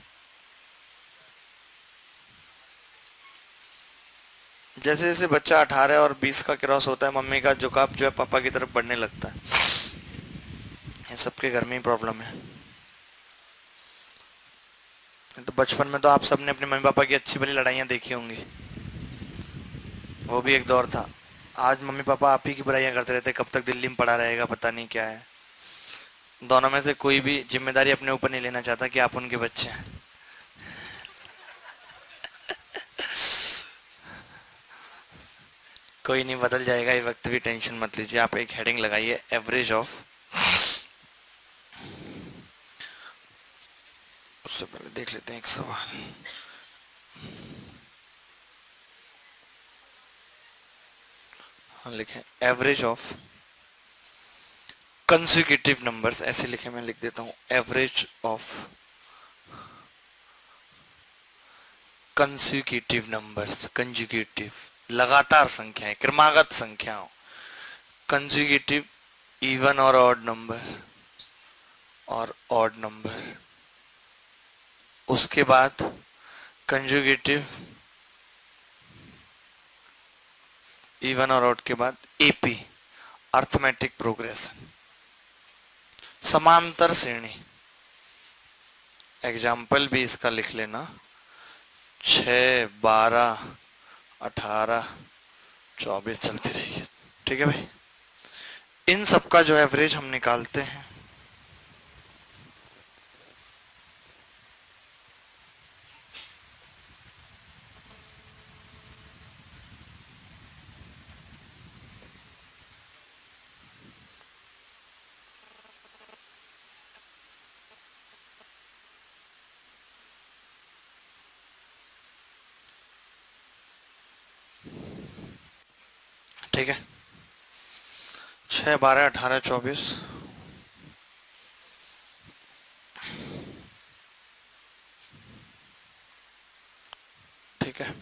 जैसे जैसे बच्चा अठारह और बीस का क्रॉस होता है, मम्मी का झुकाव जो है पापा की तरफ बढ़ने लगता है। ये सबके घर में ही प्रॉब्लम है। तो बचपन में तो आप सबने अपने मम्मी पापा की अच्छी भली लड़ाइयाँ देखी होंगी, वो भी एक दौर था। आज मम्मी पापा आप ही की बुराइयां करते रहते, कब तक दिल्ली में पड़ा रहेगा, पता नहीं क्या है। दोनों में से कोई भी जिम्मेदारी अपने ऊपर नहीं लेना चाहता कि आप उनके बच्चे हैं। कोई नहीं, बदल जाएगा ये वक्त भी, टेंशन मत लीजिए। आप एक हेडिंग लगाइए, एवरेज ऑफ। उससे पहले देख लेते हैं एक सवाल। हाँ लिखें, एवरेज ऑफ कंसेक्यूटिव नंबर्स, ऐसे लिखे, मैं लिख देता हूं, average of consecutive numbers. Conjugative लगातार संख्याएं, क्रमागत संख्याओं। कंसेक्यूटिव इवन और ऑड नंबर और ऑड नंबर। उसके बाद कंजुगेटिव इवन और ऑड के बाद एपी, अर्थमेटिक प्रोग्रेशन, समांतर श्रेणी। एग्जाम्पल भी इसका लिख लेना, छः बारह अठारह चौबीस चलती रहेगी। ठीक है भाई, इन सब का जो एवरेज हम निकालते हैं। ठीक है, छः बारह अठारह चौबीस, ठीक है।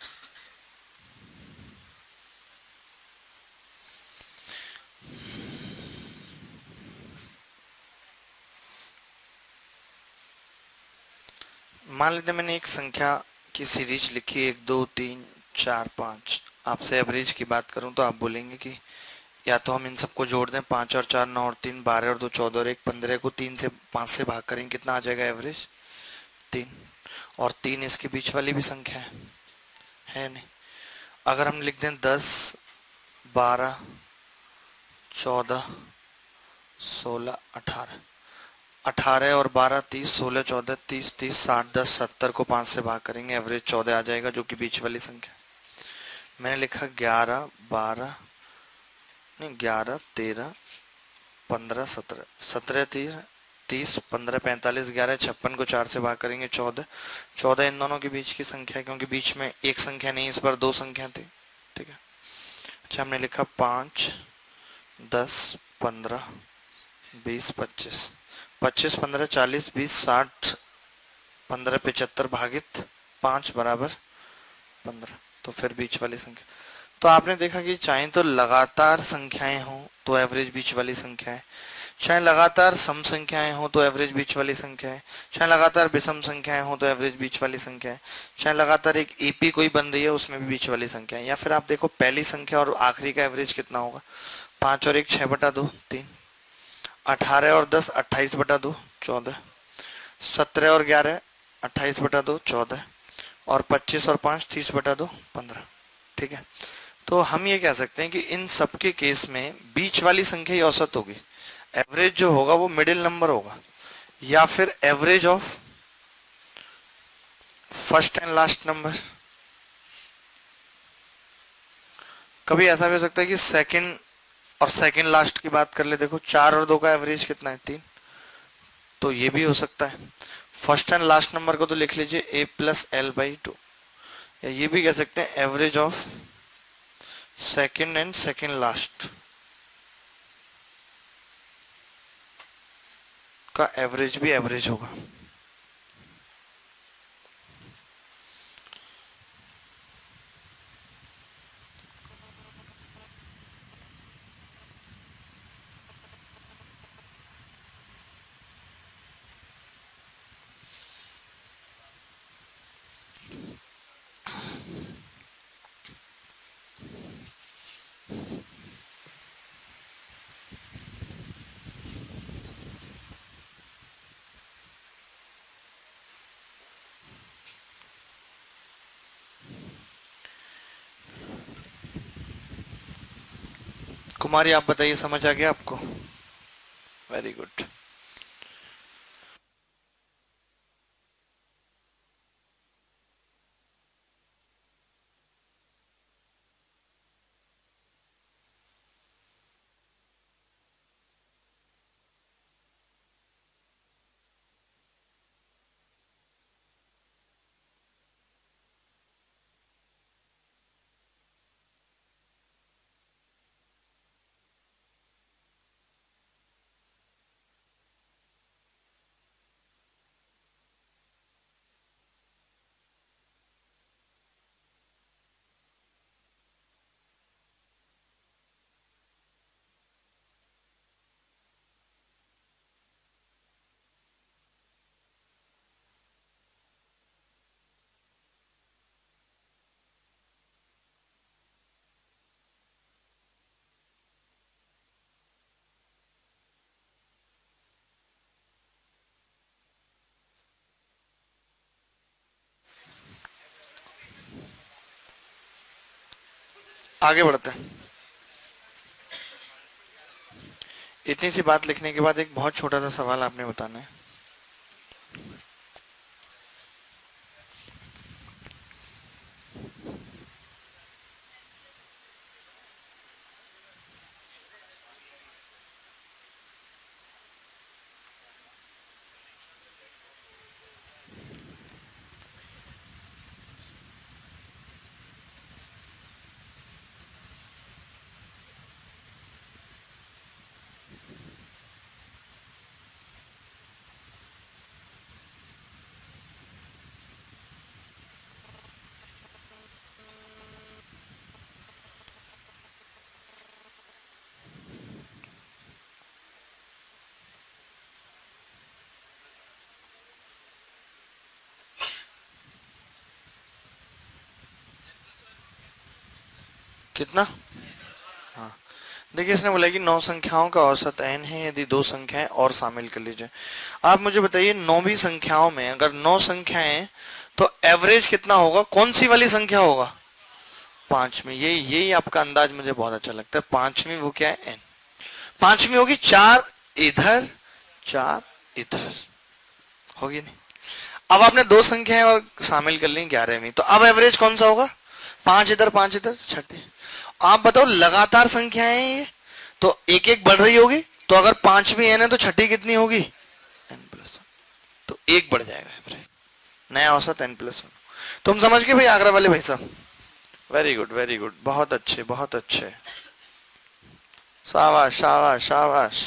मान लेते मैंने एक संख्या की सीरीज लिखी, एक दो तीन चार पाँच। आपसे एवरेज की बात करूं तो आप बोलेंगे कि या तो हम इन सबको जोड़ दें, पाँच और चार नौ और तीन बारह और दो चौदह और एक पंद्रह को तीन से पाँच से भाग करेंगे, कितना आ जाएगा एवरेज? तीन। और तीन इसके बीच वाली भी संख्या है, है नहीं? अगर हम लिख दें दस बारह चौदह सोलह अठारह, अठारह और बारह तीस, सोलह चौदह तीस, तीस साठ, दस सत्तर को पाँच से भाग करेंगे, एवरेज चौदह आ जाएगा, जो कि बीच वाली संख्या। मैंने लिखा ग्यारह बारह नहीं ग्यारह तेरह पंद्रह सत्रह, सत्रह तीस तीस पंद्रह पैंतालीस, ग्यारह छप्पन को चार से भाग करेंगे चौदह। चौदह इन दोनों के बीच की संख्या है, क्योंकि बीच में एक संख्या नहीं, इस पर दो संख्या थी। ठीक है, अच्छा हमने लिखा पाँच दस पंद्रह बीस पच्चीस, पच्चीस पंद्रह चालीस बीस साठ, पंद्रह पिचहत्तर भागित पाँच बराबर पंद्रह, तो फिर बीच वाली संख्या। तो आपने देखा कि चाहे तो लगातार संख्याएं हों तो एवरेज बीच वाली संख्या है, चाहे लगातार सम संख्याएं हों तो एवरेज बीच वाली संख्या है, चाहे लगातार विषम संख्याएं हों तो एवरेज बीच वाली संख्या है, चाहे लगातार एक एपी कोई बन रही है उसमें भी बीच वाली संख्या है। या फिर आप देखो पहली संख्या और आखिरी का एवरेज कितना होगा, पांच और एक छह बटा दो तीन, अठारह और दस अट्ठाईस बटा दो चौदह, सत्रह और ग्यारह अट्ठाईस बटा दो चौदह, और पच्चीस और पांच तीस बटा दो पंद्रह। ठीक है, तो हम ये कह सकते हैं कि इन सबके केस में बीच वाली संख्या ही औसत होगी, एवरेज जो होगा वो मिडिल नंबर होगा, या फिर average of first and last number. कभी ऐसा भी हो सकता है कि सेकंड और सेकंड लास्ट की बात कर ले, देखो चार और दो का एवरेज कितना है, तीन, तो ये भी हो सकता है। फर्स्ट एंड लास्ट नंबर को तो लिख लीजिए A plus L by two, या ये भी कह सकते हैं average of second and second last का एवरेज भी एवरेज होगा। कुमारी आप बताइए, समझ आ गया आपको? Very good. आगे बढ़ते हैं। इतनी सी बात लिखने के बाद एक बहुत छोटा सा सवाल आपने बताना है। कितना? हाँ, देखिए इसने बोला कि नौ संख्याओं का औसत n है यदि दो संख्याएं और शामिल कर लीजिए। आप मुझे बताइए, नौवीं संख्याओं में अगर नौ संख्याएं तो एवरेज कितना होगा, कौन सी वाली संख्या होगा? पांचवी। ये यही आपका अंदाज मुझे बहुत अच्छा लगता है। पांचवी वो क्या है? n। पांचवी होगी चार इधर चार इधर, होगी नहीं? अब आपने दो संख्याएं और शामिल कर ली ग्यारहवीं, तो अब एवरेज कौन सा होगा? पांच इधर पांच इधर, छठी। आप बताओ, लगातार संख्याएं हैं ये, तो एक एक बढ़ रही होगी, तो अगर पांचवी एन है तो छठी कितनी होगी? एन प्लस वन, तो एक बढ़ जाएगा एवरेज, नया औसत एन प्लस वन। तुम समझ गए भाई आगरा वाले भाई साहब? वेरी गुड वेरी गुड, बहुत अच्छे बहुत अच्छे, शाबाश शाबाश शाबाश।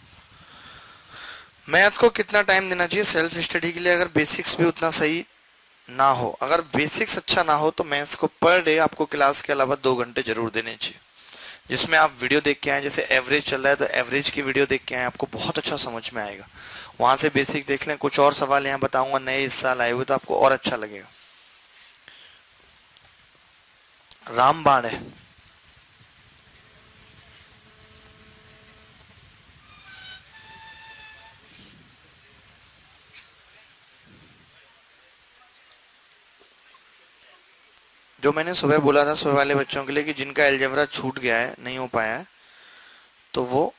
मैथ को कितना टाइम देना चाहिए सेल्फ स्टडी के लिए? अगर बेसिक्स भी उतना सही ना हो, अगर बेसिक्स अच्छा ना हो, तो मैथ्स को पर डे आपको क्लास के अलावा दो घंटे जरूर देने चाहिए, जिसमें आप वीडियो देख के आए। जैसे एवरेज चल रहा है तो एवरेज की वीडियो देख के आए, आपको बहुत अच्छा समझ में आएगा। वहां से बेसिक देख लें, कुछ और सवाल यहाँ बताऊंगा नए इस साल आए हुए, तो आपको और अच्छा लगेगा। रामबाण है, जो मैंने सुबह बोला था सुबह वाले बच्चों के लिए कि जिनका एलजेब्रा छूट गया है, नहीं हो पाया है, तो वो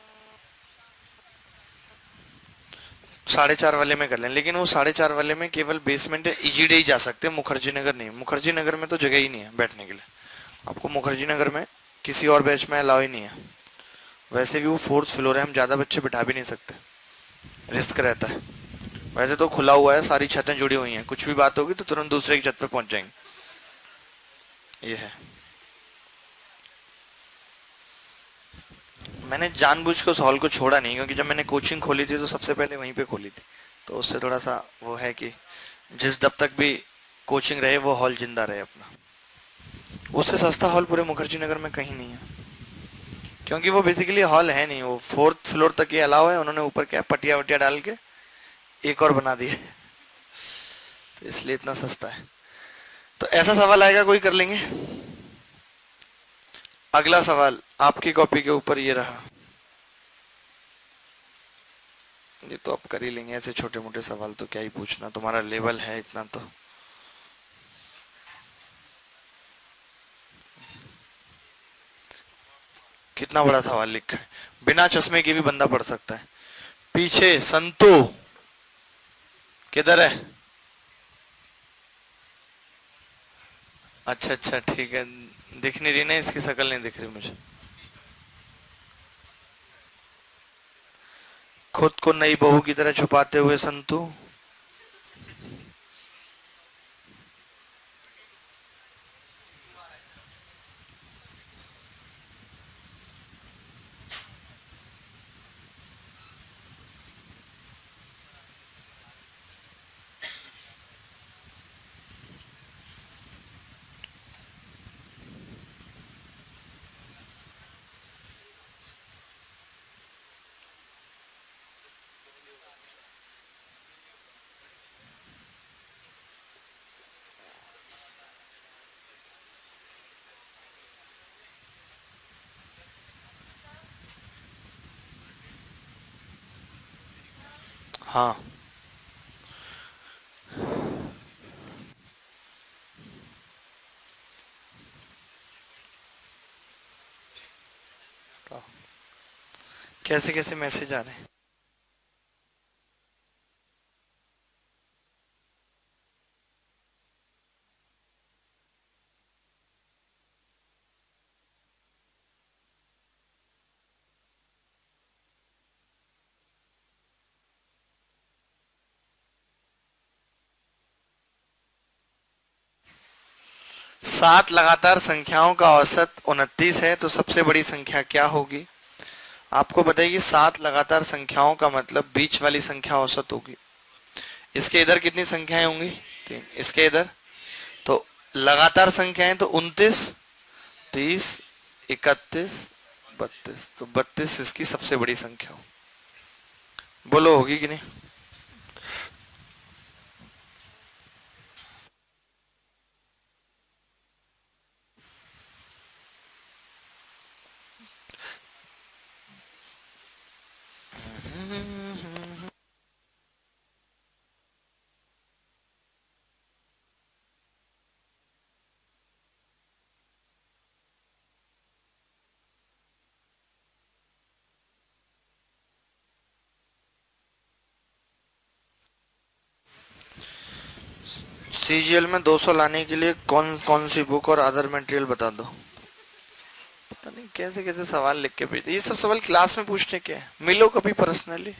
साढ़े चार वाले में कर लें। लेकिन वो साढ़े चार वाले में केवल बेसमेंट है, इजीडे ही जा सकते हैं, मुखर्जी नगर नहीं। मुखर्जी नगर में तो जगह ही नहीं है बैठने के लिए, आपको मुखर्जी नगर में किसी और बैच में अलाउ ही नहीं है। वैसे भी वो फोर्थ फ्लोर है, हम ज़्यादा बच्चे बिठा भी नहीं सकते, रिस्क रहता है। वैसे तो खुला हुआ है, सारी छतें जुड़ी हुई हैं, कुछ भी बात होगी तो तुरंत दूसरे की छत पे पहुंच जाएंगे। ये है। मैंने जानबूझ के उस हॉल को छोड़ा नहीं, क्योंकि जब मैंने कोचिंग खोली थी तो सबसे पहले वहीं पे खोली थी, तो उससे थोड़ा सा वो है कि जिस जब तक भी कोचिंग रहे वो हॉल जिंदा रहे अपना। उससे सस्ता हॉल पूरे मुखर्जी नगर में कहीं नहीं है, क्योंकि वो बेसिकली हॉल है नहीं, वो फोर्थ फ्लोर तक ये अलाउ है, उन्होंने ऊपर क्या पटिया वटिया डाल के एक और बना दिया, तो इसलिए इतना सस्ता है। तो ऐसा सवाल आएगा कोई, कर लेंगे। अगला सवाल आपकी कॉपी के ऊपर ये रहा, ये तो आप कर ही लेंगे, ऐसे छोटे मोटे सवाल तो क्या ही पूछना, तुम्हारा लेवल है इतना तो। कितना बड़ा सवाल लिखा है, बिना चश्मे के भी बंदा पढ़ सकता है। पीछे संतू किधर है? अच्छा अच्छा ठीक है, दिख नहीं रही ना, इसकी शक्ल नहीं दिख रही मुझे। खुद को नई बहू की तरह छुपाते हुए संतू। हाँ, कैसे कैसे मैसेज आ रहे हैं? सात लगातार संख्याओं का औसत उनतीस है, तो सबसे बड़ी संख्या क्या होगी? आपको बताइए, सात लगातार संख्याओं का मतलब बीच वाली संख्या औसत होगी। इसके इधर कितनी संख्याएं होंगी? तीन। इसके इधर तो लगातार संख्याएं तो उनतीस, तीस, इकतीस, बत्तीस, तो बत्तीस इसकी सबसे बड़ी संख्या हो। बोलो होगी कि नहीं? सीजीएल में दो सौ लाने के लिए कौन कौन सी बुक और अदर मटेरियल बता दो। पता नहीं कैसे कैसे सवाल लिख के भेजते, ये सब सवाल क्लास में पूछने के हैं, मिलो कभी पर्सनली।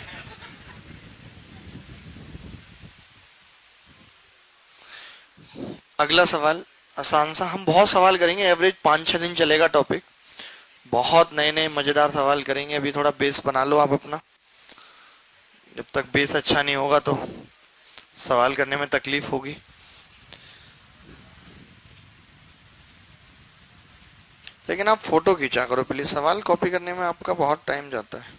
अगला सवाल आसान सा, हम बहुत सवाल करेंगे, एवरेज पाँच छह दिन चलेगा टॉपिक, बहुत नए नए मजेदार सवाल करेंगे, अभी थोड़ा बेस बना लो आप अपना, जब तक बेस अच्छा नहीं होगा तो सवाल करने में तकलीफ होगी। लेकिन आप फोटो खींचा करो प्लीज, सवाल कॉपी करने में आपका बहुत टाइम जाता है।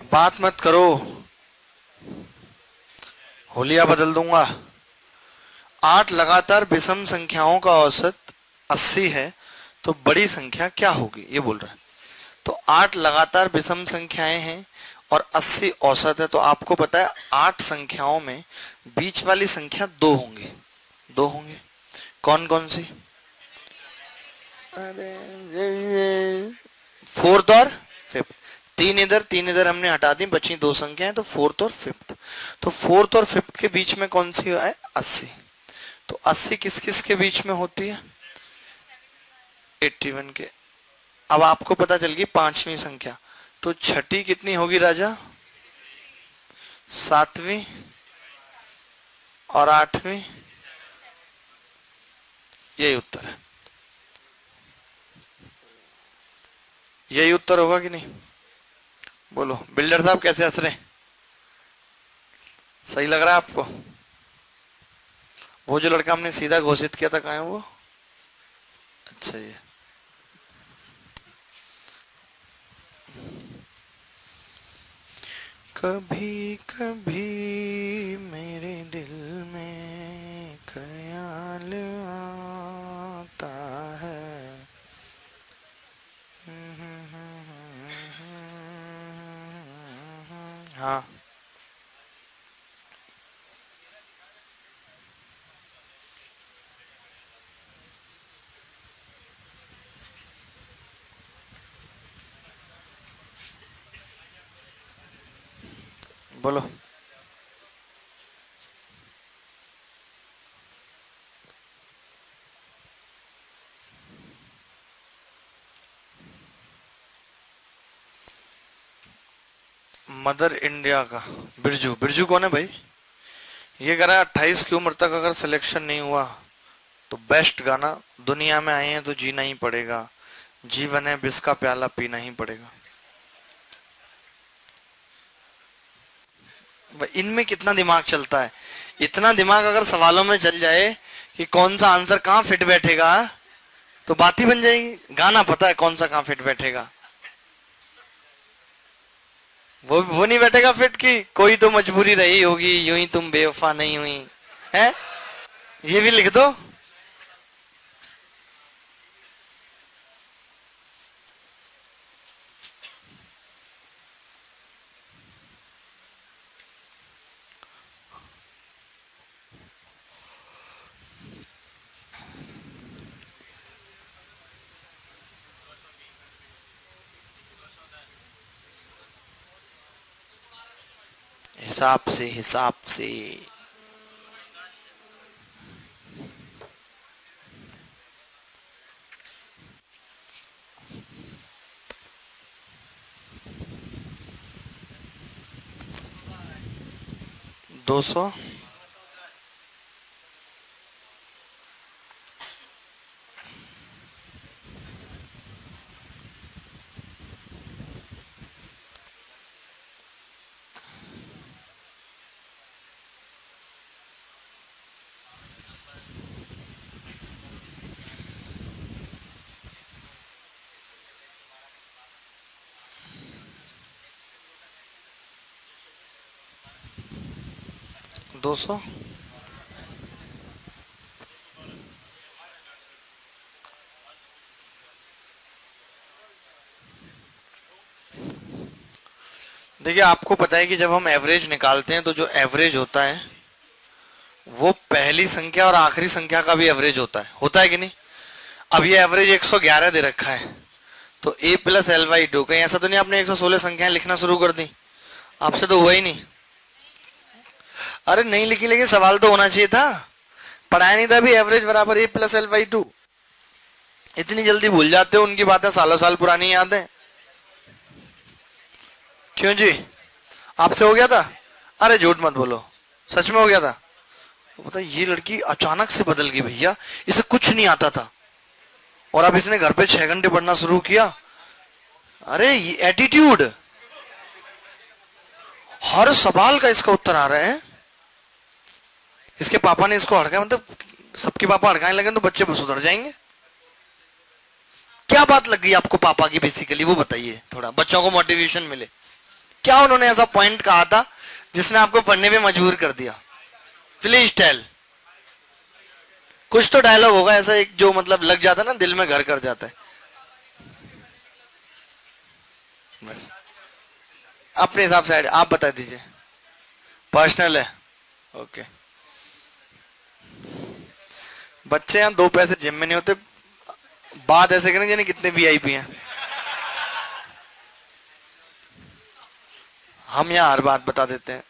बात मत करो, होलिया बदल दूंगा। आठ लगातार विषम संख्याओं का औसत अस्सी है तो बड़ी संख्या क्या होगी, ये बोल रहा है। तो आठ लगातार विषम संख्याएं हैं और अस्सी औसत है, तो आपको पता है आठ संख्याओं में बीच वाली संख्या दो होंगी। दो होंगे, कौन कौन सी? अरे फोर्थ और फिफ्थ। तीन इधर तीन इधर हमने हटा दी, बची दो संख्याएं, तो फोर्थ और फिफ्थ। तो फोर्थ और फिफ्थ के बीच में कौन सी है? अस्सी। तो अस्सी किस किस के बीच में होती है? इक्यासी के। अब आपको पता चल गई पांचवी संख्या, तो छठी कितनी होगी राजा? सातवीं और आठवीं। यही उत्तर है, यही उत्तर होगा कि नहीं? बोलो बिल्डर साहब, कैसे हंस रहे हैं? सही लग रहा है आपको? वो जो लड़का हमने सीधा घोषित किया था, कहाँ है वो? अच्छा, ये कभी कभी मेरे दिल में ख्याल आता है। हाँ, बोलो। मदर इंडिया का बिरजू। बिरजू कौन है भाई? ये कह रहा है अट्ठाईस की उम्र तक अगर सिलेक्शन नहीं हुआ तो बेस्ट गाना, दुनिया में आए हैं तो जीना ही पड़ेगा, जीवन है बिस का प्याला पीना ही पड़ेगा। इनमें कितना दिमाग चलता है। इतना दिमाग अगर सवालों में चल जाए कि कौन सा आंसर कहाँ फिट बैठेगा, तो बात ही बन जाएगी। गाना पता है कौन सा कहाँ फिट बैठेगा, वो वो नहीं बैठेगा फिट की कोई तो मजबूरी रही होगी, यूं ही तुम बेवफा नहीं हुई है। ये भी लिख दो। हिसाब से, हिसाब से। दो सौ दो सौ देखिए, आपको पता है कि जब हम एवरेज निकालते हैं तो जो एवरेज होता है वो पहली संख्या और आखिरी संख्या का भी एवरेज होता है, होता है कि नहीं? अब ये एवरेज एक सौ ग्यारह दे रखा है, तो a plus L by two. कहीं ऐसा तो नहीं आपने एक सौ सोलह संख्याएं लिखना शुरू कर दी? आपसे तो हुआ ही नहीं। अरे नहीं लिखी, लेकिन सवाल तो होना चाहिए था। पढ़ाया नहीं था अभी एवरेज बराबर a plus L by two. इतनी जल्दी भूल जाते हो, उनकी बातें सालों साल पुरानी याद है। क्यों जी, आपसे हो गया था? अरे झूठ मत बोलो, सच में हो गया था? तो पता ये लड़की अचानक से बदल गई भैया, इसे कुछ नहीं आता था और अब इसने घर पे छह घंटे पढ़ना शुरू किया। अरे ये एटीट्यूड, हर सवाल का इसका उत्तर आ रहा है। इसके पापा ने इसको हड़काया, मतलब सबके पापा हड़काने लगे तो बच्चे सुधर जाएंगे। क्या बात लग गई आपको पापा की बेसिकली, वो बताइए, थोड़ा बच्चों को मोटिवेशन मिले। क्या उन्होंने ऐसा पॉइंट कहा था जिसने आपको पढ़ने पे मजबूर कर दिया? Please tell. कुछ तो डायलॉग होगा ऐसा एक जो मतलब लग जाता है ना, दिल में घर कर जाता है। बस अपने हिसाब से आप बता दीजिए। पर्सनल है, ओके। बच्चे यहाँ दो पैसे जिम में नहीं होते, बात ऐसे करें जाने कितने वीआईपी हैं। हम यहाँ हर बात बता देते हैं।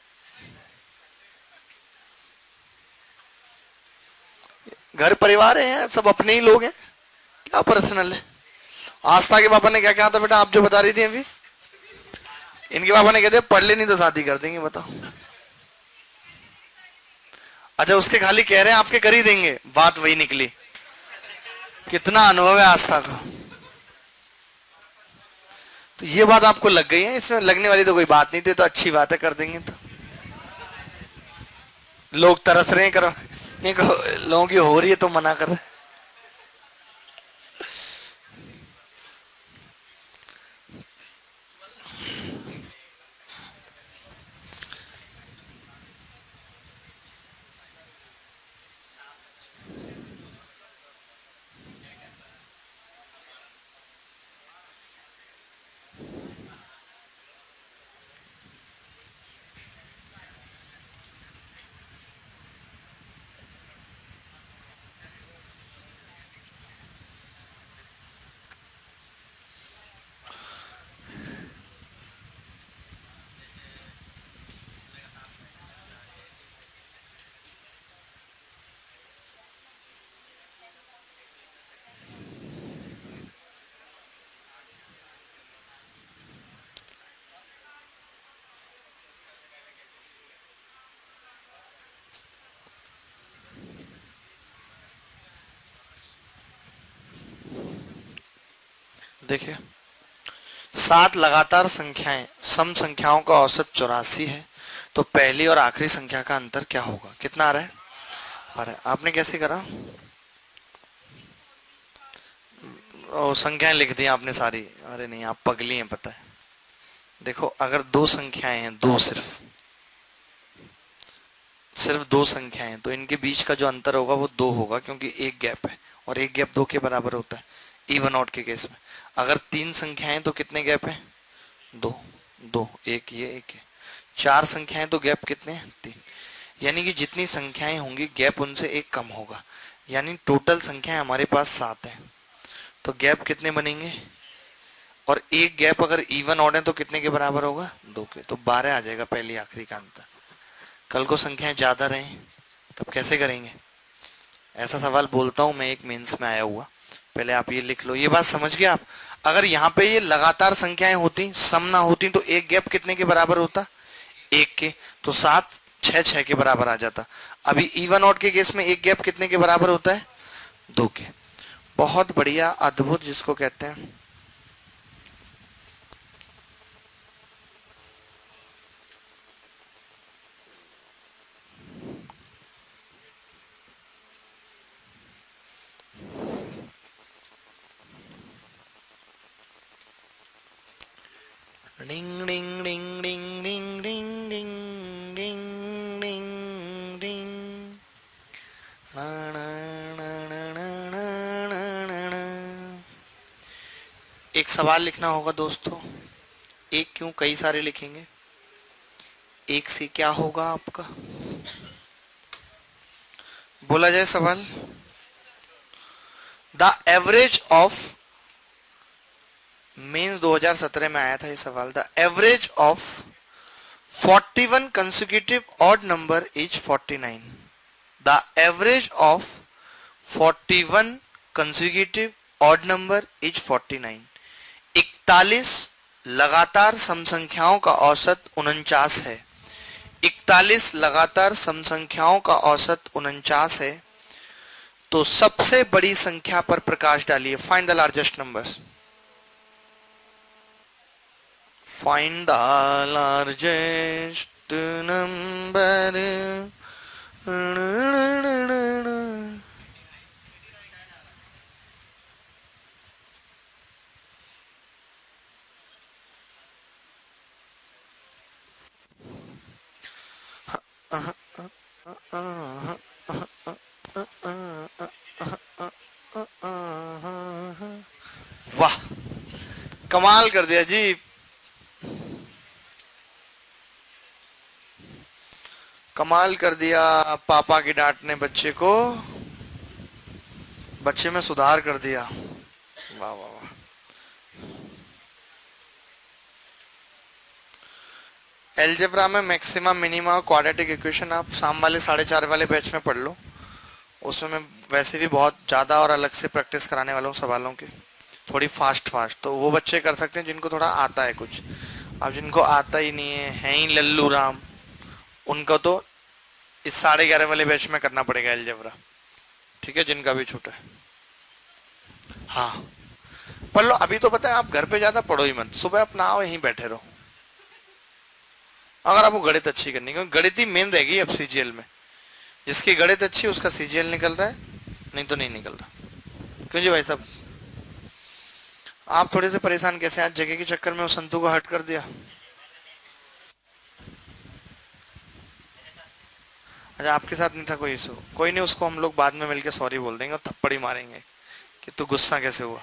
घर परिवार है, सब अपने ही लोग हैं, क्या पर्सनल है। आस्था के पापा ने क्या कहा था बेटा, आप जो बता रही थी अभी? इनके पापा ने कहते पढ़ ले नहीं तो शादी कर देंगे, बताओ। अच्छा, उसके खाली कह रहे हैं आपके कर ही देंगे, बात वही निकली। कितना अनुभव है आस्था का। तो ये बात आपको लग गई है, इसमें लगने वाली तो कोई बात नहीं थी, तो अच्छी बात है, कर देंगे। तो लोग तरस रहे हैं करो, लोगों की हो रही है तो मना कर रहे हैं। देखिए, सात लगातार संख्याएं सम संख्याओं का औसत चौरासी है, तो पहली और आखिरी संख्या का अंतर क्या होगा? कितना आ रहा है? अरे आपने कैसे करा? ओ, संख्याएं लिख दी आपने सारी। अरे नहीं, आप पगली हैं, पता है। देखो, अगर दो संख्याएं हैं, दो सिर्फ सिर्फ दो संख्याएं हैं, तो इनके बीच का जो अंतर होगा वो दो होगा, क्योंकि एक गैप है, और एक गैप दो के बराबर होता है इवन ऑड के केस में। अगर तीन संख्याएं तो कितने गैप है? दो। दो, एक ये, एक है। चार संख्याएं तो गैप कितने हैं? तीन। यानी कि जितनी संख्याएं होंगी गैप उनसे एक कम होगा, यानी टोटल संख्याएं हमारे पास सात है, तो गैप कितने बनेंगे? और एक गैप अगर इवन ऑड है तो कितने के बराबर होगा? दो के, तो बारह आ जाएगा पहली आखिरी का अंतर। कल को संख्याएं ज्यादा रहे तब कैसे करेंगे? ऐसा सवाल बोलता हूं मैं, एक मेंस में आया हुआ, पहले आप ये लिख लो। ये बात समझ गए आप? अगर यहाँ पे ये लगातार संख्याएं होती, सम ना होती, तो एक गैप कितने के बराबर होता? एक के, तो सात छह छह के बराबर आ जाता। अभी इवन ऑड के केस में एक गैप कितने के बराबर होता है? दो के। बहुत बढ़िया, अद्भुत जिसको कहते हैं। डिंग डिंग डिंग डिंग डिंग डिंग डिंग डिंग डिंग डिंग। ना ना ना ना ना ना ना ना। एक सवाल लिखना होगा दोस्तों। एक क्यों, कई सारे लिखेंगे। एक से क्या होगा आपका? बोला जाए सवाल। द एवरेज ऑफ, मेंस दो हज़ार सत्रह में आया था ये सवाल। The average of forty one consecutive odd number is forty nine. The average of forty one consecutive odd number is forty nine. इकतालीस लगातार सम संख्याओं का औसत उनचास है। इकतालीस लगातार सम संख्याओं का औसत उनचास है, तो सबसे बड़ी संख्या पर प्रकाश डालिए। Find the largest numbers. Find the largest number. वाह, कमाल कर दिया जी। कमाल कर दिया। पापा की डांट ने बच्चे को, बच्चे में सुधार कर दिया। वाह वाह वाह। एलजेब्रा में मैक्सिमम मिनिमा क्वाड्रेटिक इक्वेशन आप शाम वाले साढ़े चार वाले बैच में पढ़ लो। उसमें मैं वैसे भी बहुत ज्यादा और अलग से प्रैक्टिस कराने वाला हूँ सवालों की, थोड़ी फास्ट फास्ट। तो वो बच्चे कर सकते हैं जिनको थोड़ा आता है कुछ। अब जिनको आता ही नहीं है, है ही लल्लू राम, उनको तो इस साढ़े ग्यारह वाले बैच में करना पड़ेगा एलजेब्रा। ठीक है, जिनका भी छूटा है। हाँ पढ़ लो। अभी तो पता है आप घर पे ज्यादा पढ़ो ही मत, सुबह अपना आओ यहीं बैठे रहो। अगर आपको गणित अच्छी करनी, क्योंकि गणित ही मेन रहेगी अब सीजीएल में। जिसकी गणित अच्छी उसका सीजीएल निकल रहा है, नहीं तो नहीं निकल रहा। क्यों जी भाई साहब, आप थोड़े से परेशान कैसे, आज जगह के चक्कर में उस संतु को हट कर दिया। अच्छा आपके साथ नहीं था कोई इशू, कोई नहीं, उसको हम लोग बाद में मिलकर सॉरी बोल देंगे और थप्पड़ी मारेंगे कि तू गुस्सा कैसे हुआ।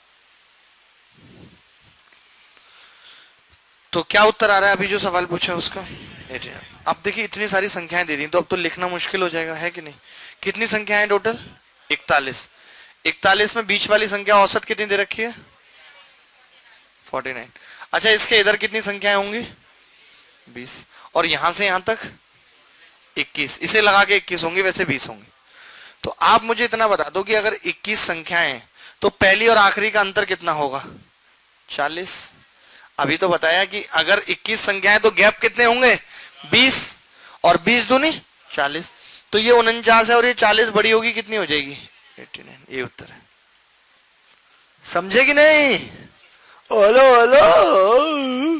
तो क्या उत्तर आ रहा है अभी जो सवाल पूछा उसका? अब देखिए इतनी सारी संख्याएं दे दी तो अब तो लिखना मुश्किल हो जाएगा, है कि नहीं? कितनी संख्याएं टोटल? इकतालीस। इकतालीस में बीच वाली संख्या औसत कितनी दे रखी है? उनचास। अच्छा इसके इधर कितनी संख्याएं होंगी? बीस। और यहां से यहां तक इक्कीस। इसे लगा के इक्कीस होंगी, वैसे बीस होंगी। तो आप मुझे इतना बता दो कि अगर इक्कीस संख्याएं तो पहली और आखिरी का अंतर कितना होगा? चालीस। अभी तो बताया कि अगर इक्कीस संख्याएं तो गैप कितने होंगे? बीस। और बीस दूनी चालीस। तो ये उनचास है और ये चालीस बड़ी होगी, कितनी हो जाएगी? नवासी। ये उत्तर है। समझे कि नहीं? हेलो हेलो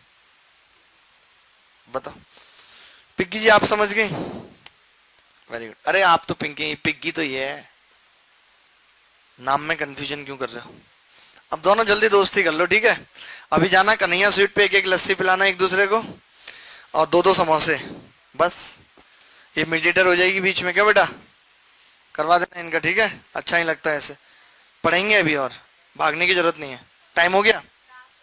बताओ। पिग्गी जी आप समझ गए? Very good. अरे आप तो पिंकी, पिग्गी तो ये है, नाम में कंफ्यूजन क्यों कर रहे हो? अब दोनों जल्दी दोस्ती कर लो, ठीक है? अभी जाना कन्हैया स्वीट पे, एक एक लस्सी पिलाना एक दूसरे को और दो दो समोसे, बस। ये मीडिएटर हो जाएगी बीच में, क्या बेटा? करवा देना इनका, ठीक है? अच्छा ही लगता है ऐसे। पढ़ेंगे अभी और भागने की जरूरत नहीं है। टाइम हो गया।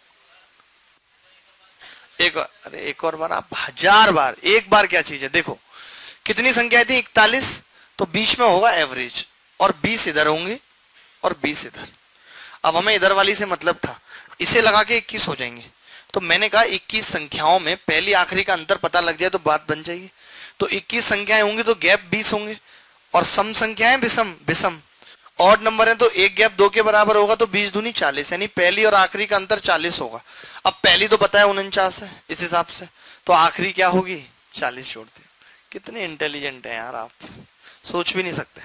एक और, अरे एक और बार, आप हजार बार, एक बार क्या चीज है? देखो कितनी संख्या थी? इकतालीस। तो बीच में होगा एवरेज, और बीस इधर होंगे और बीस इधर। अब हमें इधर वाली से मतलब था, इसे लगा के इक्कीस हो जाएंगे। तो मैंने कहा इक्कीस संख्याओं में पहली आखिरी का अंतर पता लग जाए तो बात बन जाएगी। तो इक्कीस संख्याएं होंगी तो गैप बीस होंगे, और सम संख्याएं विषम विषम ऑड नंबर है तो एक गैप दो के बराबर होगा, तो बीस दूनी चालीस, यानी पहली और आखिरी का अंतर चालीस होगा। अब पहली तो पता है उनचास है इस हिसाब से, तो आखिरी क्या होगी? चालीस छोड़ दे। कितने इंटेलिजेंट हैं यार आप, सोच भी नहीं सकते।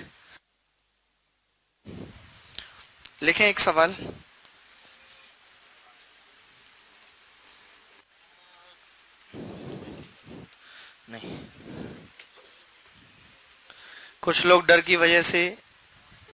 लिखें एक सवाल। नहीं, कुछ लोग डर की वजह से